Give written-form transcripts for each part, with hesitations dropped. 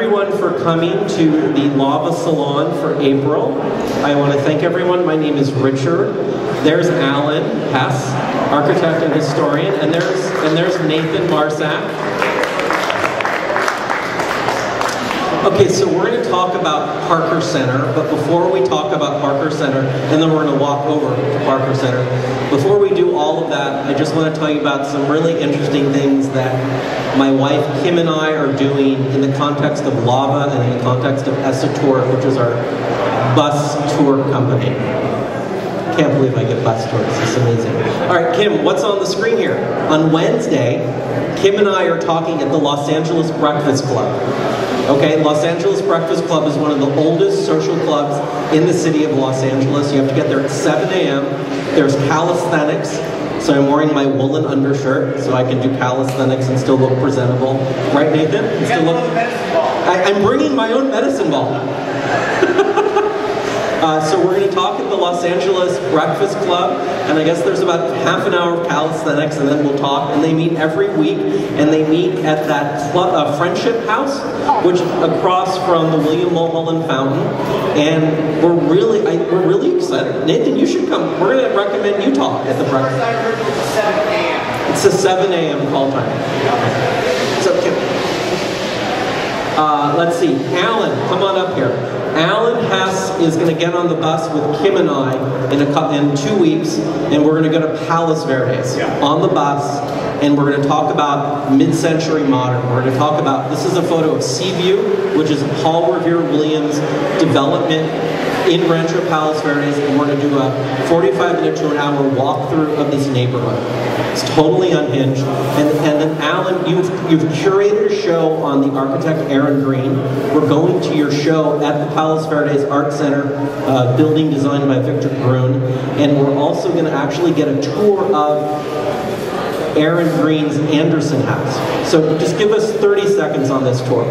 everyone for coming to the Lava Salon for April. I want to thank everyone. My name is Richard. There's Alan Hess, architect and historian, and there's Nathan Marsak. Okay, so we're going to talk about Parker Center, but before we talk about Parker Center, and then we're going to walk over to Parker Center, before we do all of that, I just want to tell you about some really interesting things that my wife Kim and I are doing in the context of Lava and in the context of Esotouric, which is our bus tour company. Can't believe I get bus tours, it's amazing. All right, Kim, what's on the screen here? On Wednesday, Kim and I are talking at the Los Angeles Breakfast Club. Okay, Los Angeles Breakfast Club is one of the oldest social clubs in the city of Los Angeles. You have to get there at 7 a.m. There's calisthenics, so I'm wearing my woolen undershirt so I can do calisthenics and still look presentable. Right, Nathan? I'm bringing my own medicine ball. So we're going to talk at the Los Angeles Breakfast Club, and I guess there's about half an hour of calisthenics, and then we'll talk. And they meet every week, and they meet at that Friendship House, which is across from the William Mulholland Fountain. And we're really excited. Nathan, you should come. We're going to recommend you talk at the breakfast. It's a 7 a.m. call time. So, Kim. Let's see. Alan, come on up here. Alan Hess is going to get on the bus with Kim and I in 2 weeks, and we're going to go to Palos Verdes on the bus, and we're going to talk about mid-century modern. We're going to talk about, this is a photo of Seaview, which is Paul Revere Williams' development in Rancho Palos Verdes, and we're going to do a 45-minute to an hour walkthrough of this neighborhood. It's totally unhinged. And then Alan, you've curated a show on the architect Aaron Green. We're going to your show at the Palos Verdes Art Center, building designed by Victor Grun, and we're also going to actually get a tour of Aaron Green's Anderson House. So just give us 30 seconds on this tour.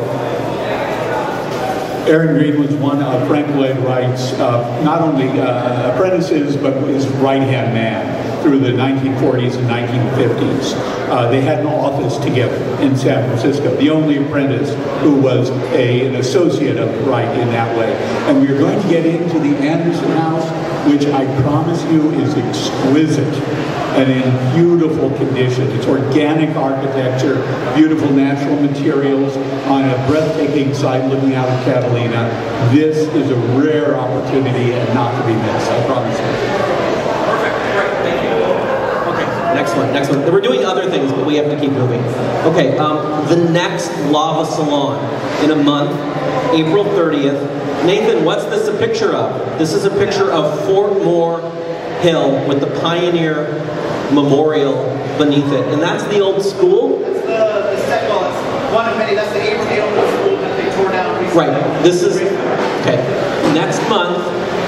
Aaron Green was one of Frank Lloyd Wright's not only apprentices, but his right-hand man through the 1940s and 1950s. They had an office together in San Francisco, the only apprentice who was an associate of Wright in that way. And we are going to get into the Anderson House, which I promise you is exquisite and in beautiful condition. It's organic architecture, beautiful natural materials on a breathtaking site looking out of Catalina. This is a rare opportunity and not to be missed, I promise you. Perfect, great, thank you. Okay, next one. We're doing other things, but we have to keep moving. Okay, the next Lava Salon in a month, April 30th. Nathan, what's this a picture of? This is a picture of Fort Moore Hill with the Pioneer Memorial beneath it. And that's the old school? That's it's one of many. That's the Abraham school that they tore down recently. Right. This is, okay. Next month,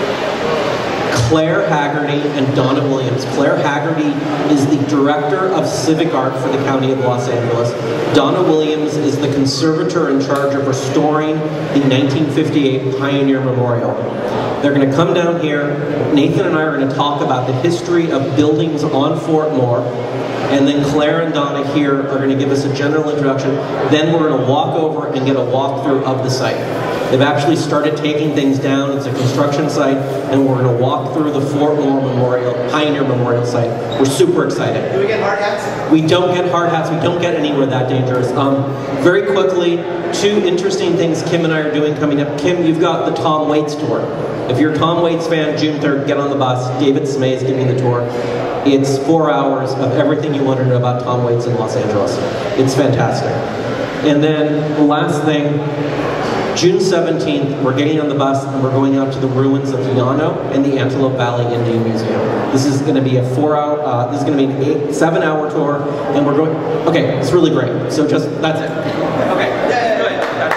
Claire Haggerty and Donna Williams. Claire Haggerty is the director of civic art for the County of Los Angeles. Donna Williams is the conservator in charge of restoring the 1958 Pioneer Memorial. They're going to come down here. Nathan and I are going to talk about the history of buildings on Fort Moore. And then Claire and Donna here are going to give us a general introduction. Then we're going to walk over and get a walkthrough of the site. They've actually started taking things down. It's a construction site, and we're going to walk through the Fort Moore Memorial, Pioneer Memorial site. We're super excited. Do we get hard hats? We don't get hard hats. We don't get anywhere that dangerous. Very quickly, two interesting things Kim and I are doing coming up. Kim, you've got the Tom Waits tour. If you're a Tom Waits fan, June 3rd, get on the bus. David Smay is giving the tour. It's 4 hours of everything you want to know about Tom Waits in Los Angeles. It's fantastic. And then the last thing, June 17th, we're getting on the bus and we're going out to the ruins of Llano and the Antelope Valley Indian Museum. This is going to be a 4-hour, this is going to be an 7-hour tour, and we're going, okay, it's really great. So just, that's it. Okay, go ahead, that's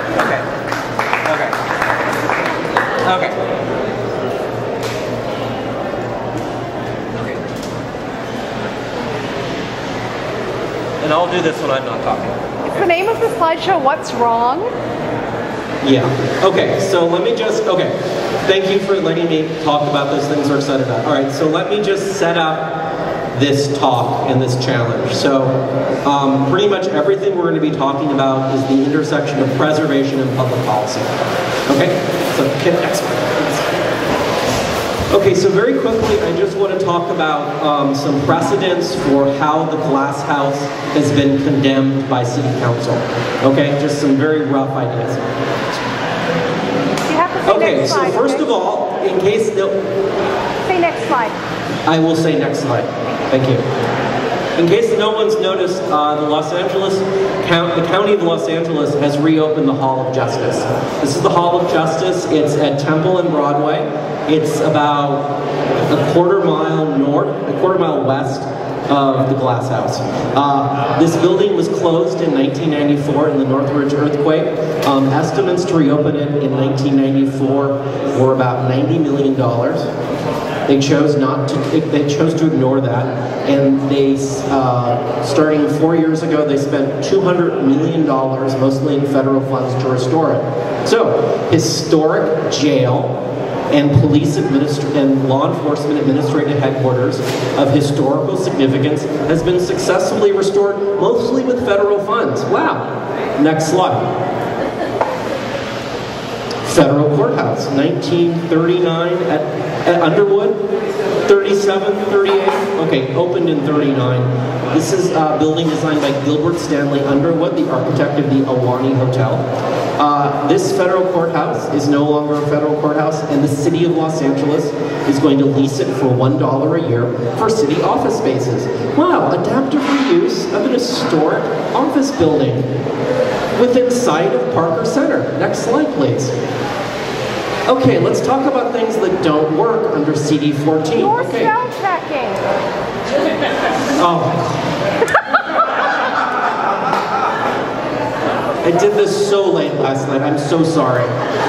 it. Okay. And I'll do this when I'm not talking. Is the name of the slideshow What's Wrong? Yeah. Okay, so let me just, okay. Thank you for letting me talk about those things we're excited about. All right, so let me just set up this talk and this challenge. So pretty much everything we're going to be talking about is the intersection of preservation and public policy. Okay, so hit next one. Okay, so very quickly, I just want to talk about some precedents for how the glass house has been condemned by City Council. Okay, just some very rough ideas. You have to say Okay, next so slide, first okay? of all, in case Say next slide. I will say next slide. Thank you. In case no one's noticed, the County of Los Angeles has reopened the Hall of Justice. This is the Hall of Justice. It's at Temple and Broadway. It's about a quarter mile west of the Glass House. This building was closed in 1994 in the Northridge earthquake. Estimates to reopen it in 1994 were about $90 million. They chose to ignore that, and they, starting 4 years ago, they spent $200 million, mostly in federal funds, to restore it. So, historic jail and and law enforcement administrative headquarters of historical significance has been successfully restored, mostly with federal funds. Wow. Next slide. Federal Courthouse, 1939 at Underwood, 37, 38, okay, opened in 39. This is a building designed by Gilbert Stanley Underwood, the architect of the Ahwahnee Hotel. This federal courthouse is no longer a federal courthouse, and the City of Los Angeles is going to lease it for $1 a year for city office spaces. Wow, adaptive reuse of an historic office building within sight of Parker Center. Next slide, please. Okay, let's talk about things that don't work under CD14. You're okay. spell checking. Oh. I did this so late last night. I'm so sorry.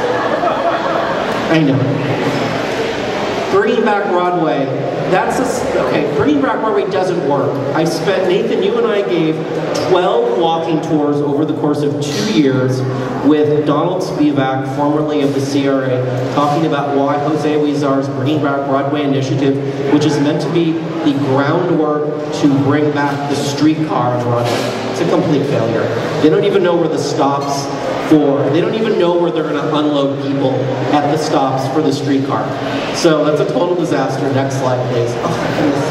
I know. Bringing back Broadway. Bringing back Broadway doesn't work. Nathan, you and I gave 12 walking tours over the course of 2 years with Donald Spivak, formerly of the CRA, talking about why Jose Huizar's Bringing Back Broadway initiative, which is meant to be the groundwork to bring back the streetcar on Broadway. It's a complete failure. They don't even know where the stops they don't even know where they're going to unload people at the stops for the streetcar. So that's a total disaster. Next slide, please. Oh, I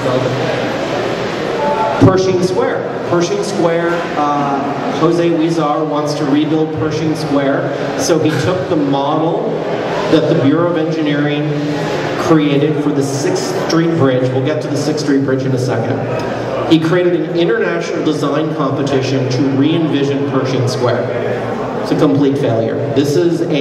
couldn't spell it. Pershing Square. Pershing Square, Jose Huizar wants to rebuild Pershing Square. So he took the model that the Bureau of Engineering created for the 6th Street Bridge. We'll get to the 6th Street Bridge in a second. He created an international design competition to re-envision Pershing Square. It's a complete failure. This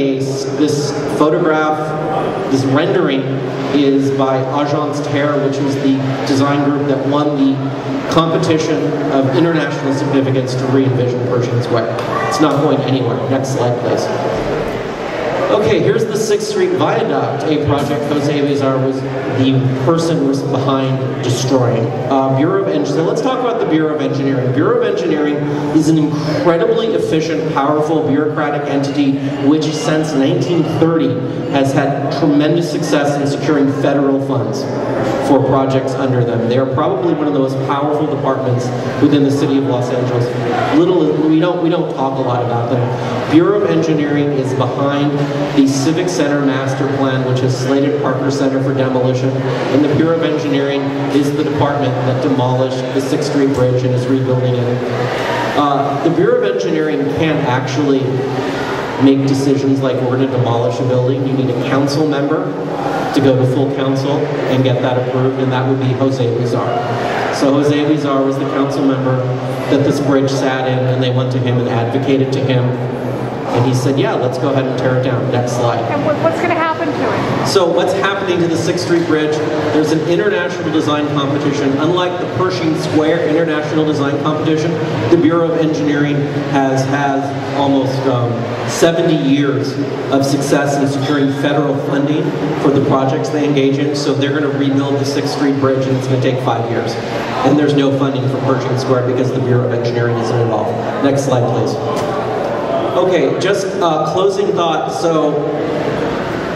rendering is by Agence Terre, which was the design group that won the competition of international significance to re-envision Pershing Square. It's not going anywhere. Next slide, please. Okay, here's the 6th Street Viaduct, a project Jose Huizar was the person behind destroying. So let's talk about the Bureau of Engineering. Bureau of Engineering is an incredibly efficient, powerful bureaucratic entity which since 1930 has had tremendous success in securing federal funds for projects under them. They are probably one of the most powerful departments within the City of Los Angeles. We don't talk a lot about them. Bureau of Engineering is behind the Civic Center Master Plan, which has slated Parker Center for demolition, and the Bureau of Engineering is the department that demolished the 6th Street Bridge and is rebuilding it. The Bureau of Engineering can't actually make decisions like we're going to demolish a building. You need a council member to go to full council and get that approved, and that would be Jose Huizar. So Jose Huizar was the council member that this bridge sat in, and they went to him and advocated to him. And he said, yeah, let's go ahead and tear it down. Next slide. And what's going to happen to it? So what's happening to the 6th Street Bridge? There's an international design competition. Unlike the Pershing Square International Design Competition, the Bureau of Engineering has almost 70 years of success in securing federal funding for the projects they engage in. So they're going to rebuild the 6th Street Bridge, and it's going to take 5 years. And there's no funding for Pershing Square because the Bureau of Engineering isn't involved. Next slide, please. Okay, just closing thought. So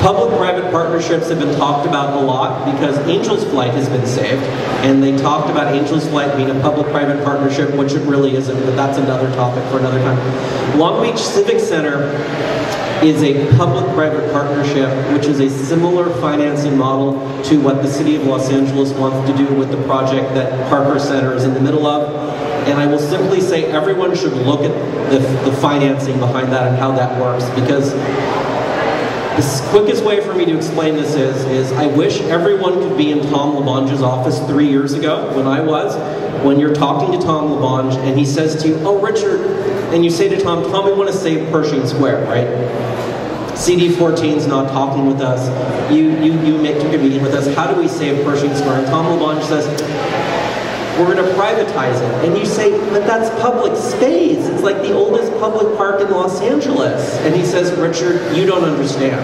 Public-private partnerships have been talked about a lot because Angel's Flight has been saved, and they talked about Angel's Flight being a public-private partnership, which it really isn't, but that's another topic for another time. Long Beach Civic Center is a public-private partnership, which is a similar financing model to what the City of Los Angeles wants to do with the project that Parker Center is in the middle of. And I will simply say everyone should look at the financing behind that and how that works, because the quickest way for me to explain this is I wish everyone could be in Tom LaBonge's office 3 years ago when you're talking to Tom LaBonge and he says to you, "Oh, Richard," and you say to Tom, "we want to save Pershing Square," right? CD14's not talking with us. You took a meeting with us. How do we save Pershing Square? And Tom LaBonge says, "We're going to privatize it." And you say, "But that's public space. It's like the oldest public park in Los Angeles." And he says, "Richard, you don't understand.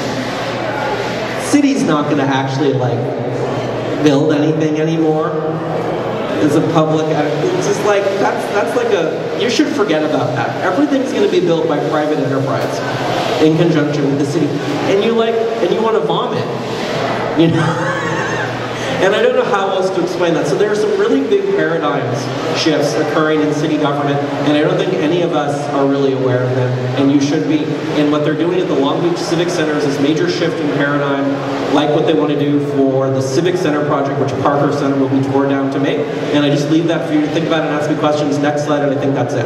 City's not going to actually build anything anymore as a public." It's just like, that's like you should forget about that. Everything's going to be built by private enterprise in conjunction with the city. And you want to vomit, you know? And I don't know how else to explain that. So there are some really big paradigms shifts occurring in city government, and I don't think any of us are really aware of them, and you should be. And what they're doing at the Long Beach Civic Center is this major shift in paradigm, like what they want to do for the Civic Center project, which Parker Center will be torn down to make. And I just leave that for you to think about and ask me questions. Next slide, and I think that's it.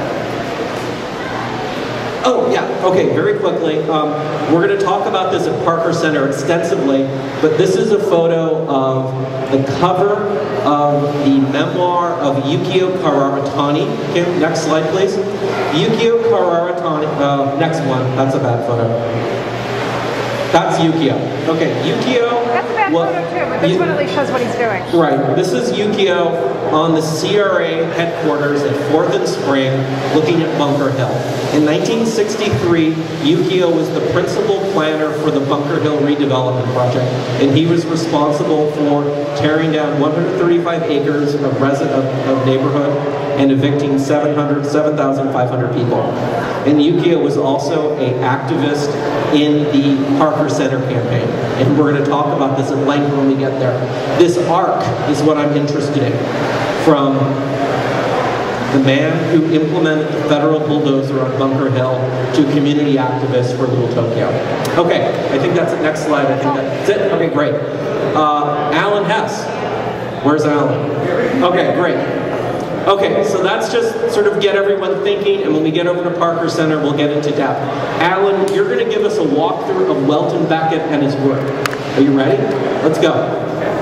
Oh, yeah, okay, very quickly. We're going to talk about this at Parker Center extensively, but this is a photo of the cover of the memoir of Yukio Karamatani. Okay, next slide, please. Yukio Karamatani, next one, that's a bad photo. That's Yukio. Okay, Yukio. That's a bad photo too, but this one at least shows what he's doing. Right, this is Yukio on the CRA headquarters at 4th and Spring, looking at Bunker Hill. In 1963, Yukio was the principal planner for the Bunker Hill redevelopment project, and he was responsible for tearing down 135 acres of neighborhood and evicting 7,500 people. And Yukio was also an activist in the Parker Center campaign, and we're going to talk about this at length when we get there. This arc is what I'm interested in, from the man who implemented the federal bulldozer on Bunker Hill to community activists for Little Tokyo. Okay, I think that's it. Next slide. I think that's it. Okay, great. Alan Hess. Where's Alan? Okay, great. Okay, so that's just sort of get everyone thinking, and when we get over to Parker Center, we'll get into depth. Alan, you're going to give us a walkthrough of Welton Becket and his work. Are you ready? Let's go.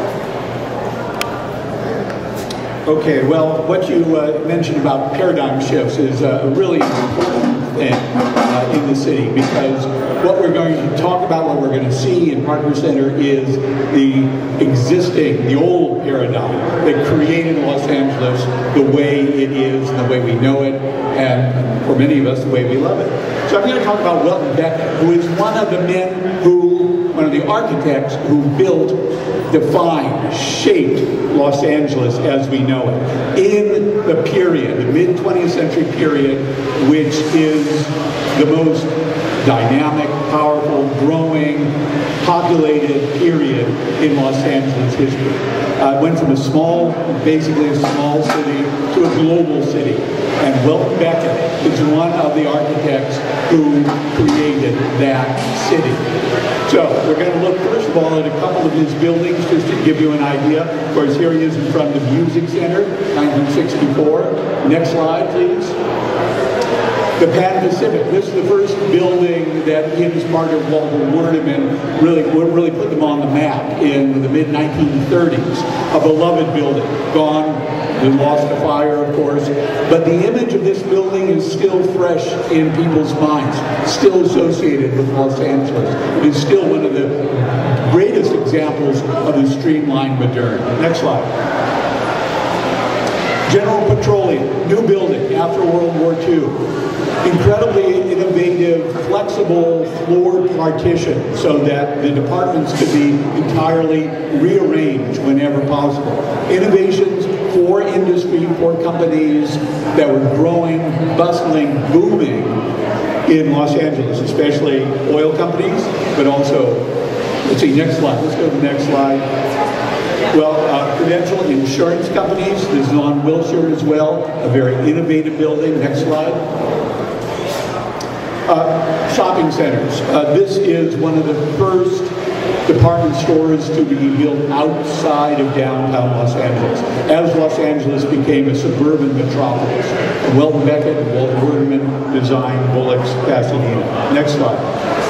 Okay, well, what you mentioned about paradigm shifts is a really important thing in the city, because what we're going to talk about, what we're going to see in Parker Center is the old paradigm that created Los Angeles the way it is, and the way we know it, and for many of us, the way we love it. So I'm going to talk about Welton Becket, who is one of the architects who built, defined, shaped Los Angeles as we know it in the period, the mid-20th century period, which is the most dynamic, powerful, growing, populated period in Los Angeles history. It went from basically a small city to a global city. And Welton Becket is one of the architects who created that city. So we're going to look first of all at a couple of his buildings just to give you an idea. Of course, here he is in front of the Music Center, 1964. Next slide, please. The Pan Pacific. This is the first building that he and his partner Walter Werneman really put them on the map in the mid-1930s. A beloved building, gone, they lost to fire, of course, but the image of this building is still fresh in people's minds, still associated with Los Angeles. It is still one of the greatest examples of the streamlined modern. Next slide. General Petroleum, new building after World War II. Incredibly innovative, flexible floored partition so that the departments could be entirely rearranged whenever possible. Innovations for industry, for companies that were growing, bustling, booming in Los Angeles, especially oil companies, but also, let's see, next slide. Let's go to the next slide. Well, Prudential insurance companies. This is on Wilshire as well, a very innovative building. Next slide. Shopping centers. This is one of the first department stores to be built outside of downtown Los Angeles, as Los Angeles became a suburban metropolis. Welton Becket and Walt Werderman designed Bullock's Pasadena. Next slide.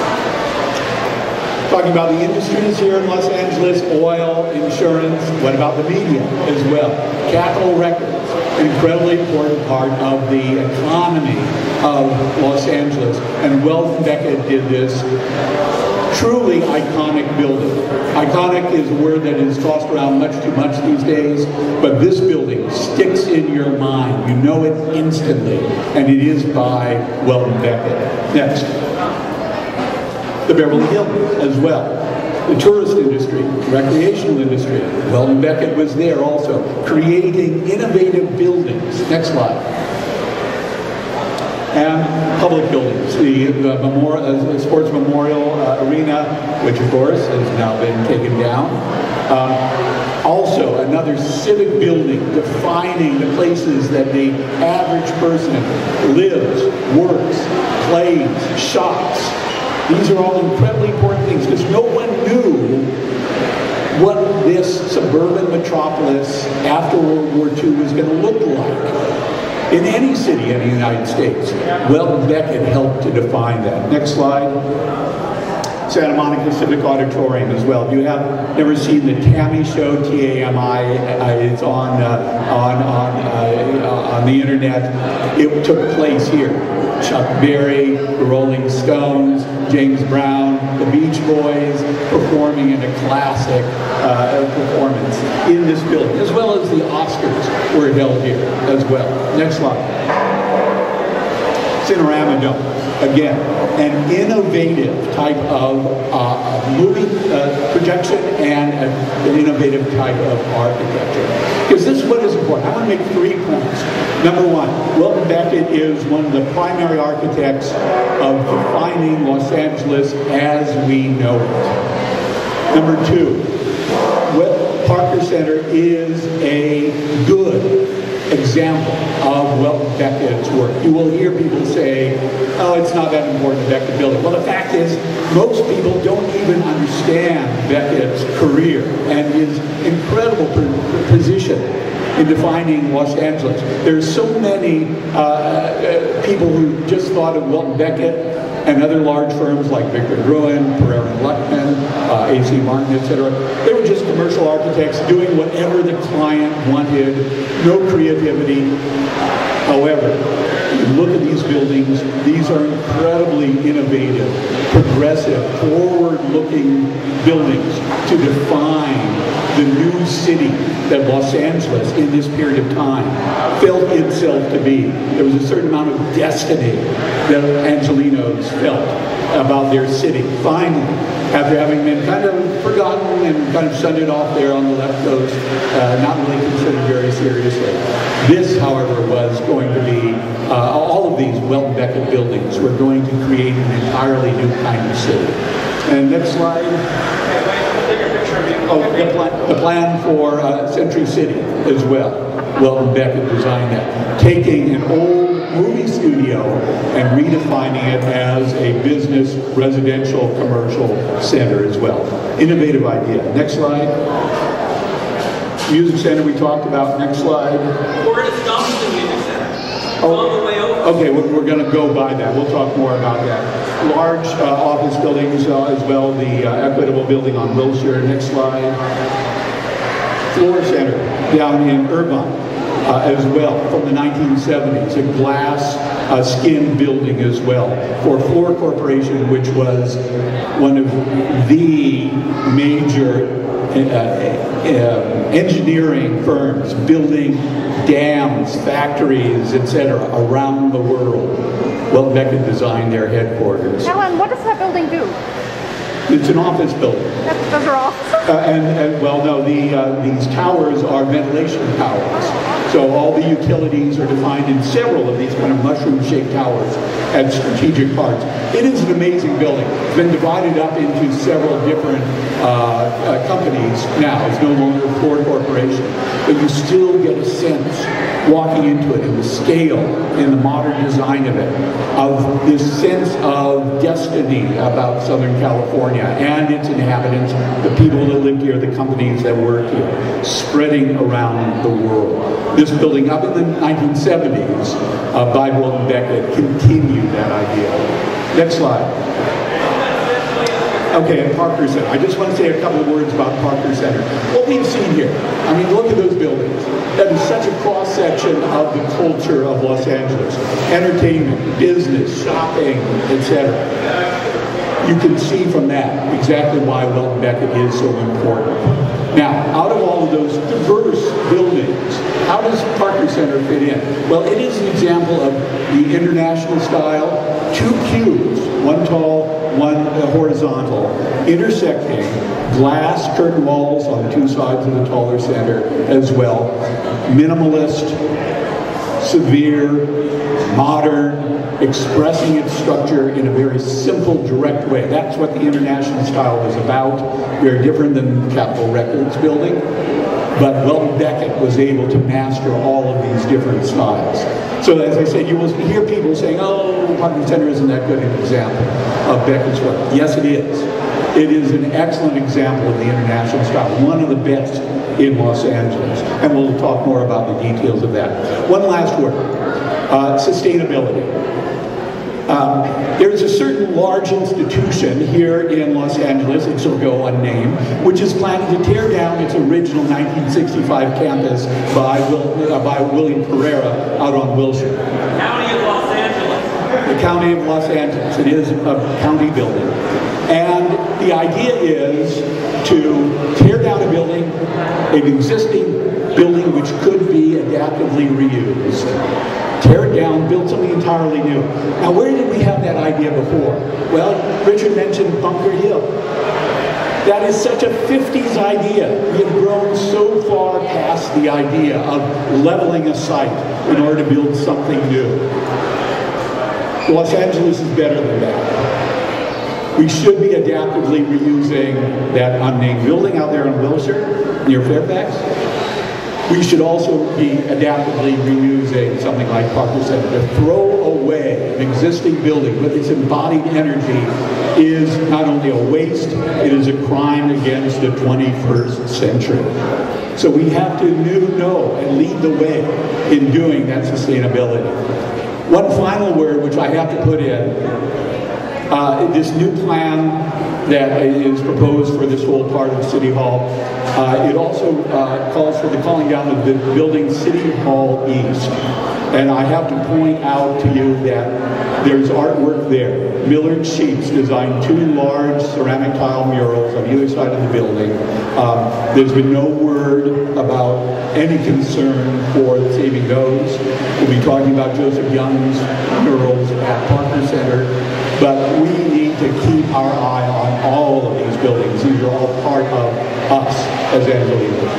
Talking about the industries here in Los Angeles, oil, insurance, what about the media as well? Capitol Records, an incredibly important part of the economy of Los Angeles. And Welton Becket did this truly iconic building. Iconic is a word that is tossed around much too much these days, but this building sticks in your mind. You know it instantly, and it is by Welton Becket. Next. The Beverly Hills as well. The tourist industry, recreational industry. Welton Becket was there also, creating innovative buildings. Next slide. And public buildings. The Sports Memorial Arena, which of course has now been taken down. Also, another civic building defining the places that the average person lives, works, plays, shops. These are all incredibly important things because no one knew what this suburban metropolis after World War II was going to look like in any city in the United States. Welton Becket helped to define that. Next slide. Santa Monica Civic Auditorium as well. If you have never seen the Tammy Show, T-A-M-I, it's on the internet. It took place here. Chuck Berry, the Rolling Stones, James Brown, the Beach Boys performing in a classic performance in this building, as well as the Oscars were held here as well. Next slide. Cinerama Dome. Again, an innovative type of movie projection and an innovative type of architecture. Because this is what is important. I want to make 3 points. Number one, Welton Becket is one of the primary architects of defining Los Angeles as we know it. Number two, Parker Center is a good example of Welton Becket's work. You will hear people say, oh, it's not that important to Becket building. Well, the fact is, most people don't even understand Beckett's career and his incredible position in defining Los Angeles. There's so many people who just thought of Welton Becket and other large firms like Victor Gruen, Pereira and Luckman, A.C. Martin, etc. They were just commercial architects doing whatever the client wanted, no creativity. However, you look at these buildings, these are incredibly innovative, progressive, forward-looking buildings to define the new city that Los Angeles, in this period of time, felt itself to be. There was a certain amount of destiny that Angelenos felt about their city. Finally, after having been kind of forgotten and kind of shunted off there on the left coast, not really considered very seriously. This, however, was going to be, all of these Welton Becket buildings were going to create an entirely new kind of city. And next slide. Oh, the plan for Century City as well. Welton Becket designed that. Taking an old movie studio and redefining it as a business, residential, commercial center as well. Innovative idea. Next slide. Music Center we talked about. Next slide. We're going to stop at the Music Center. On the way over. Okay, we're going to go by that. We'll talk more about that. Large office buildings as well. The Equitable building on Wilshire. Next slide. Floor Center down in Irvine as well from the 1970s. A glass skin building as well for Floor Corporation, which was one of the major engineering firms building dams, factories, etc. around the world. Welton Becket designed their headquarters. Alan, what does that building do? It's an office building. Those are offices? Well, no, the these towers are ventilation towers. So all the utilities are defined in several of these kind of mushroom-shaped towers at strategic parts. It is an amazing building. It's been divided up into several different companies now. It's no longer a Ford Corporation, but you still get a sense walking into it, and the scale and the modern design of it, of this sense of destiny about Southern California and its inhabitants, the people that lived here, the companies that worked here, spreading around the world. This building, up in the 1970s, by Welton Becket, continued that idea. Next slide. Okay, Parker Center. I just want to say a couple of words about Parker Center. What we've seen here, I mean, look at those buildings. That is such a cross-section of the culture of Los Angeles. Entertainment, business, shopping, etc. You can see from that exactly why Welton Becket is so important. Now, out of all of those diverse buildings, how does Parker Center fit in? Well, it is an example of the international style, two cubes, one tall, one horizontal, intersecting, glass curtain walls on the two sides of the taller center as well. Minimalist, severe, modern, expressing its structure in a very simple, direct way. That's what the international style was about. Very different than the Capitol Records building. But Welton Becket was able to master all of these different styles. So as I said, you will hear people saying, oh, Parker Center isn't that good an example of Beckett's work. Yes, it is. It is an excellent example of the international style, one of the best in Los Angeles. And we'll talk more about the details of that. One last word, sustainability. There's a certain large institution here in Los Angeles, it shall go unnamed, which is planning to tear down its original 1965 campus by William Pereira out on Wilshire. County of Los Angeles. The County of Los Angeles. It is a county building. And the idea is to tear down a building, an existing building which could be adaptively reused. Tear it down, build something entirely new. Now, where did we have that idea before? Well, Richard mentioned Bunker Hill. That is such a 50s idea. We have grown so far past the idea of leveling a site in order to build something new. Los Angeles is better than that. We should be adaptively reusing that unnamed building out there in Wilshire, near Fairfax. We should also be adaptively reusing something like Parker Center. To throw away an existing building with its embodied energy is not only a waste, it is a crime against the 21st century. So we have to know and lead the way in doing that sustainability. One final word which I have to put in, this new plan that is proposed for this whole part of City Hall. It also calls for the calling down of the building City Hall East. And I have to point out to you that there's artwork there. Millard Sheets designed two large ceramic tile murals on either side of the building. There's been no word about any concern for saving those. We'll be talking about Joseph Young's murals at Parker Center. But we need to keep our eye on all of these buildings. These are all part of us as Angelinos.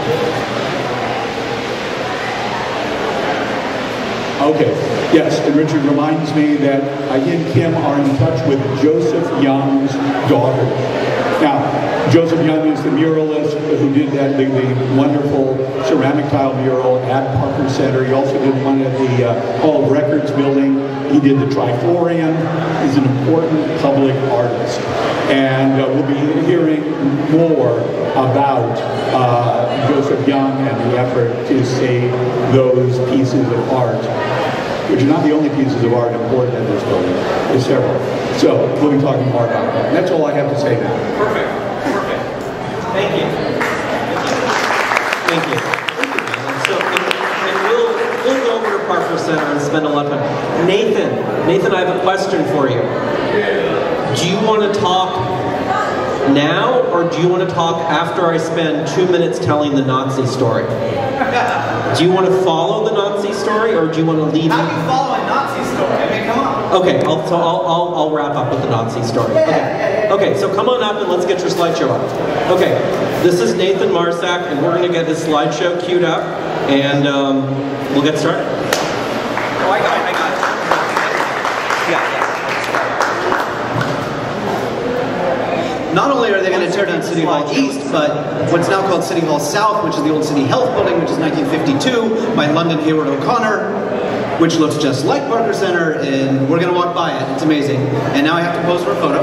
Okay, yes, and Richard reminds me that he and Kim are in touch with Joseph Young's daughter. Now, Joseph Young is the muralist who did that, the wonderful ceramic tile mural at Parker Center. He also did one at the Hall of Records building. He did the Triflorian. He's an important public artist. And we'll be hearing more about Joseph Young and the effort to save those pieces of art, which are not the only pieces of art important in this building. There's several. So we'll be talking more about that. That's all I have to say now. Perfect. Perfect. Thank you. Thank you. So, and we'll go over to Parker Center and spend a lot of time. Nathan, I have a question for you. Do you want to talk now, or do do you want to talk after I spend 2 minutes telling the Nazi story? Do you want to follow the Nazi story, or do you want to leave? How do you follow a Nazi story? I mean, come on. Okay, I'll wrap up with the Nazi story. Okay, so come on up and let's get your slideshow up. Okay, this is Nathan Marsak, and we're going to get his slideshow queued up, and we'll get started. Oh, I got it. Not only are they going to tear down City Hall East, but what's now called City Hall South, which is the old City Health Building, which is 1952, by London Hayward O'Connor, which looks just like Parker Center, and we're going to walk by it. It's amazing. And now I have to pose for a photo.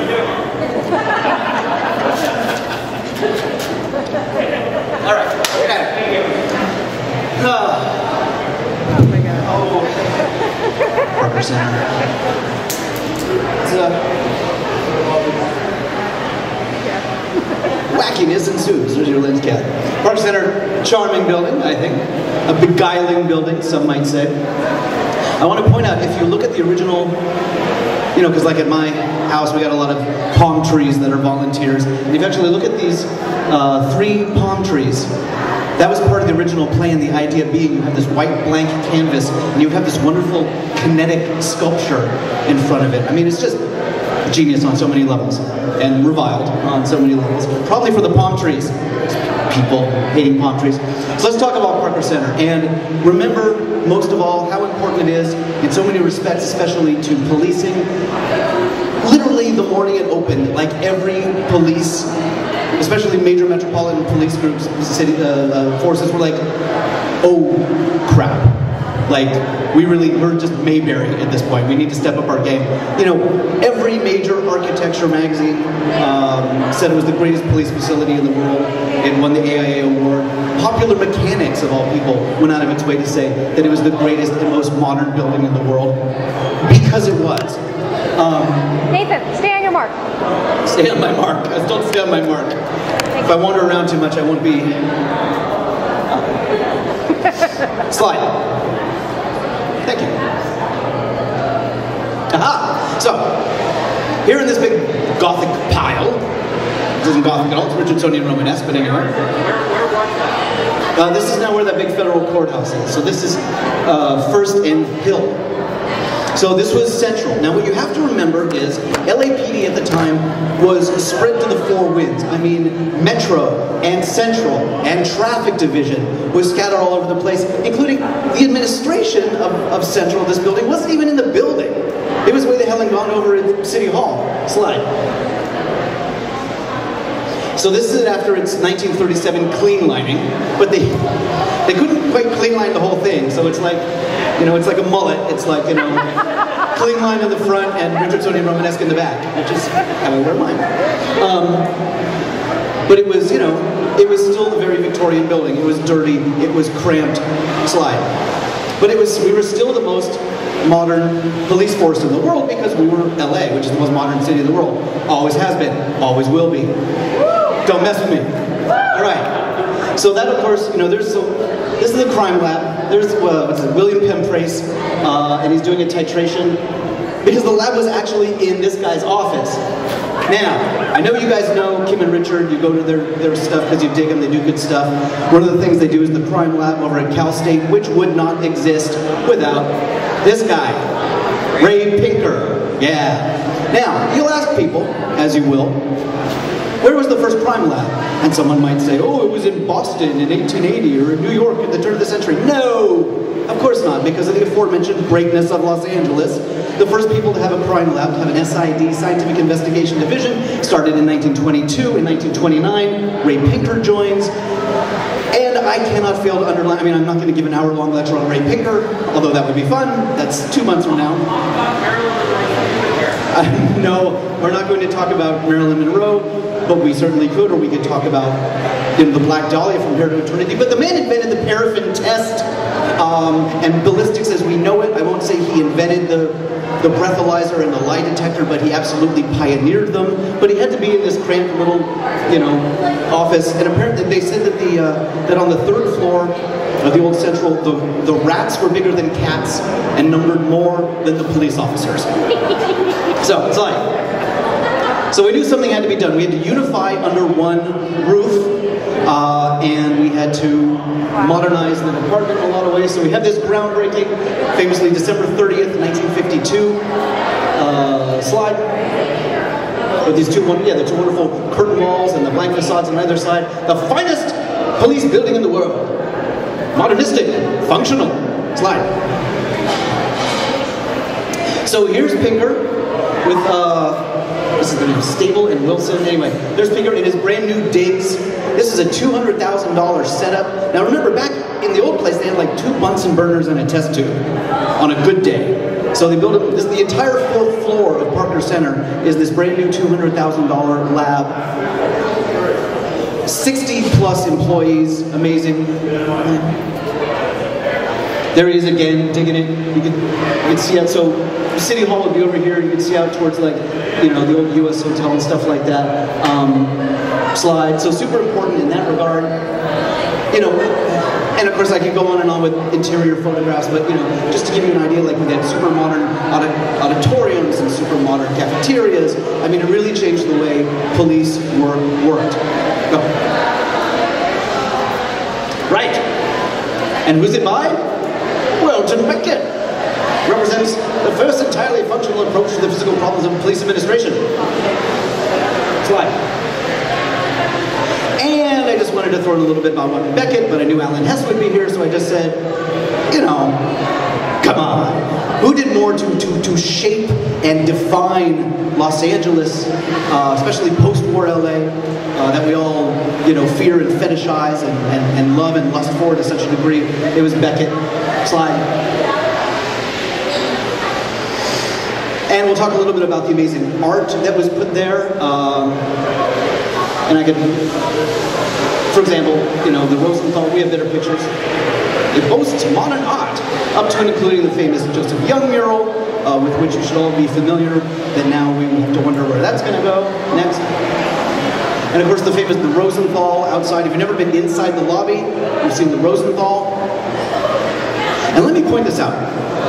All right. Okay. Oh my God. Oh. Parker Center. It's wackiness ensues. There's your lens cap. Park Center, charming building, I think. A beguiling building, some might say. I want to point out, if you look at the original, you know, because like at my house, we got a lot of palm trees that are volunteers. And if you actually look at these 3 palm trees, that was part of the original plan, the idea being you have this white blank canvas, and you have this wonderful kinetic sculpture in front of it. I mean, it's just genius on so many levels, and reviled on so many levels. Probably for the palm trees. People hating palm trees. So let's talk about Parker Center, and remember, most of all, how important it is in so many respects, especially to policing. Literally, the morning it opened, like every police, especially major metropolitan police groups, city forces were like, oh crap. Like, we're just Mayberry at this point. We need to step up our game. You know, every major architecture magazine said it was the greatest police facility in the world. It won the AIA award. Popular Mechanics, of all people, went out of its way to say that it was the greatest and most modern building in the world. Because it was. Nathan, stay on your mark. Stay on my mark. Don't stay on my mark. If I wander around too much, I won't be... Slide. Thank you. Aha! So, here in this big Gothic pile, this isn't Gothic at all, it's Richardsonian Romanesque, but anyway. This is now where that big federal courthouse is. So this is First and Hill. So this was central. Now what you have to remember is LAPD at the time was spread to the 4 winds. I mean, Metro and Central and Traffic Division was scattered all over the place, including the administration of Central. This building wasn't even in the building. It was way the hell and gone over at City Hall. Slide. So this is after its 1937 clean lining, but they couldn't quite clean line the whole thing. So it's like, you know, it's like a mullet. It's like, you know, clean line in the front and Richardsonian Romanesque in the back, which is how I wear mine. But it was, you know, it was still a very Victorian building. It was dirty. It was cramped. Slide. But we were still the most modern police force in the world because we were LA, which is the most modern city in the world. Always has been. Always will be. Don't mess with me. All right. So that, of course, you know, this is the crime lab. There's William Penn Price, and he's doing a titration because the lab was actually in this guy's office. Now, I know you guys know Kim and Richard. You go to their stuff because you dig them. They do good stuff. One of the things they do is the crime lab over at Cal State, which would not exist without this guy, Ray Pinker. Yeah. Now, you'll ask people, as you will, where was the first crime lab? And someone might say, oh, it was in Boston in 1880 or in New York at the turn of the century. No, of course not, because of the aforementioned greatness of Los Angeles. The first people to have a crime lab, to have an SID, Scientific Investigation Division, started in 1922. In 1929, Ray Pinker joins. And I cannot fail to underline, I mean, I'm not going to give an hour-long lecture on Ray Pinker, although that would be fun. That's 2 months from now. No, we're not going to talk about Marilyn Monroe, but we certainly could, or we could talk about, you know, the Black Dahlia from here to eternity. But the man invented the paraffin test and ballistics as we know it. I won't say he invented the breathalyzer and the lie detector, but he absolutely pioneered them. But he had to be in this cramped little, you know, office. And apparently they said that that on the 3rd floor of the old Central, the rats were bigger than cats and numbered more than the police officers. So it's like, So we knew something had to be done. We had to unify under one roof, and we had to modernize the department in a lot of ways. So we had this groundbreaking, famously December 30th, 1952 slide. With these the two wonderful curtain walls and the blank facades on either side. The finest police building in the world. Modernistic, functional. Slide. So here's Pinker with, this is the name, Stable and Wilson. Anyway, there's Pinker in his brand new digs. This is a $200,000 setup. Now remember, back in the old place, they had like 2 Bunsen burners and a test tube on a good day. So they built the entire 4th floor of Parker Center is this brand new $200,000 lab. 60 plus employees, amazing. There he is again, digging it. You can see out, so City Hall would be over here, you can see out towards like, you know, the old US Hotel and stuff like that. Slide, so super important in that regard. You know, and of course I could go on and on with interior photographs, but you know, just to give you an idea, like we had super modern auditoriums and super modern cafeterias. I mean, it really changed the way police worked. Go. Right. And who's it by? Welton Becket. Represents the first entirely functional approach to the physical problems of police administration. Slide. And I just wanted to throw in a little bit about Welton Becket, but I knew Alan Hess would be here, so I just said, you know, come on. Who did more to shape and define Los Angeles, especially post-war LA, that we all, you know, fear and fetishize and love and lust for to such a degree? It was Becket. Slide. And we'll talk a little bit about the amazing art that was put there. And I could, for example, you know, the Rosenthal, we have better pictures. It boasts modern art, up to and including the famous Joseph Young mural, with which you should all be familiar, that now we have to wonder where that's going to go next. And of course the famous the Rosenthal outside. If you've never been inside the lobby, you've seen the Rosenthal. And let me point this out.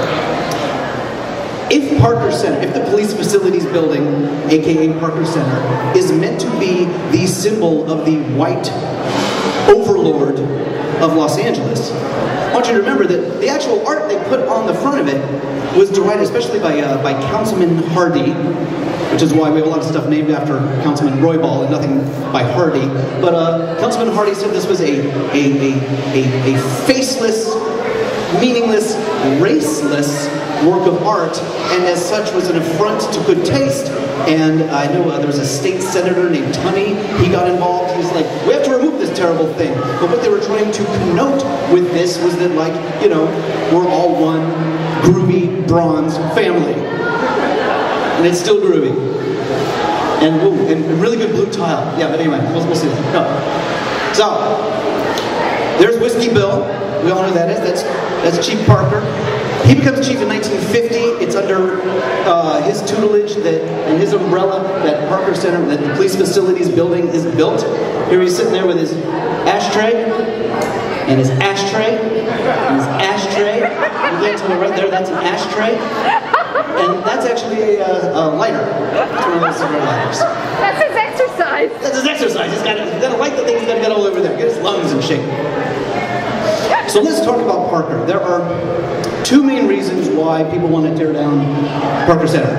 If Parker Center, if the police facilities building, aka Parker Center, is meant to be the symbol of the white overlord of Los Angeles, I want you to remember that the actual art they put on the front of it was derived especially by Councilman Hardy, which is why we have a lot of stuff named after Councilman Roybal and nothing by Hardy. But Councilman Hardy said this was a faceless, meaningless, raceless work of art, and as such was an affront to good taste. And I know there was a state senator named Tunney. He got involved. He was like, we have to remove this terrible thing. But what they were trying to connote with this was that, like, you know, we're all one groovy bronze family. And it's still groovy. And, ooh, and really good blue tile. Yeah, but anyway, we'll see that. No. So, there's Whiskey Bill. We all know who that is. That's Chief Parker. He becomes chief in 1950. It's under his tutelage and his umbrella that Parker Center, that the police facilities building is built. Here he's sitting there with his ashtray, and his ashtray, and his ashtray. You get to the right there, that's an ashtray. And that's actually a lighter. It's one of those cigarette lighters. That's his exercise. That's his exercise. He's got to light the thing, he's got to get all over there, get his lungs in shape. So let's talk about Parker. There are 2 main reasons why people want to tear down Parker Center.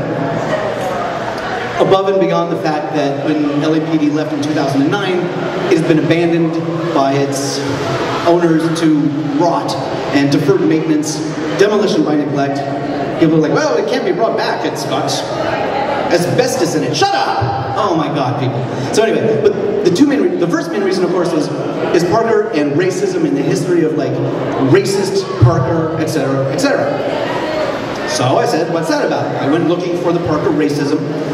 Above and beyond the fact that when LAPD left in 2009, it has been abandoned by its owners to rot and deferred maintenance, demolition by neglect. People are like, well, it can't be brought back. It's got asbestos in it. Shut up! Oh my God, people. So anyway, but the first main reason, of course, is Parker and racism and the history of like racist Parker, etc., etc. So I said, what's that about? I went looking for the Parker racism,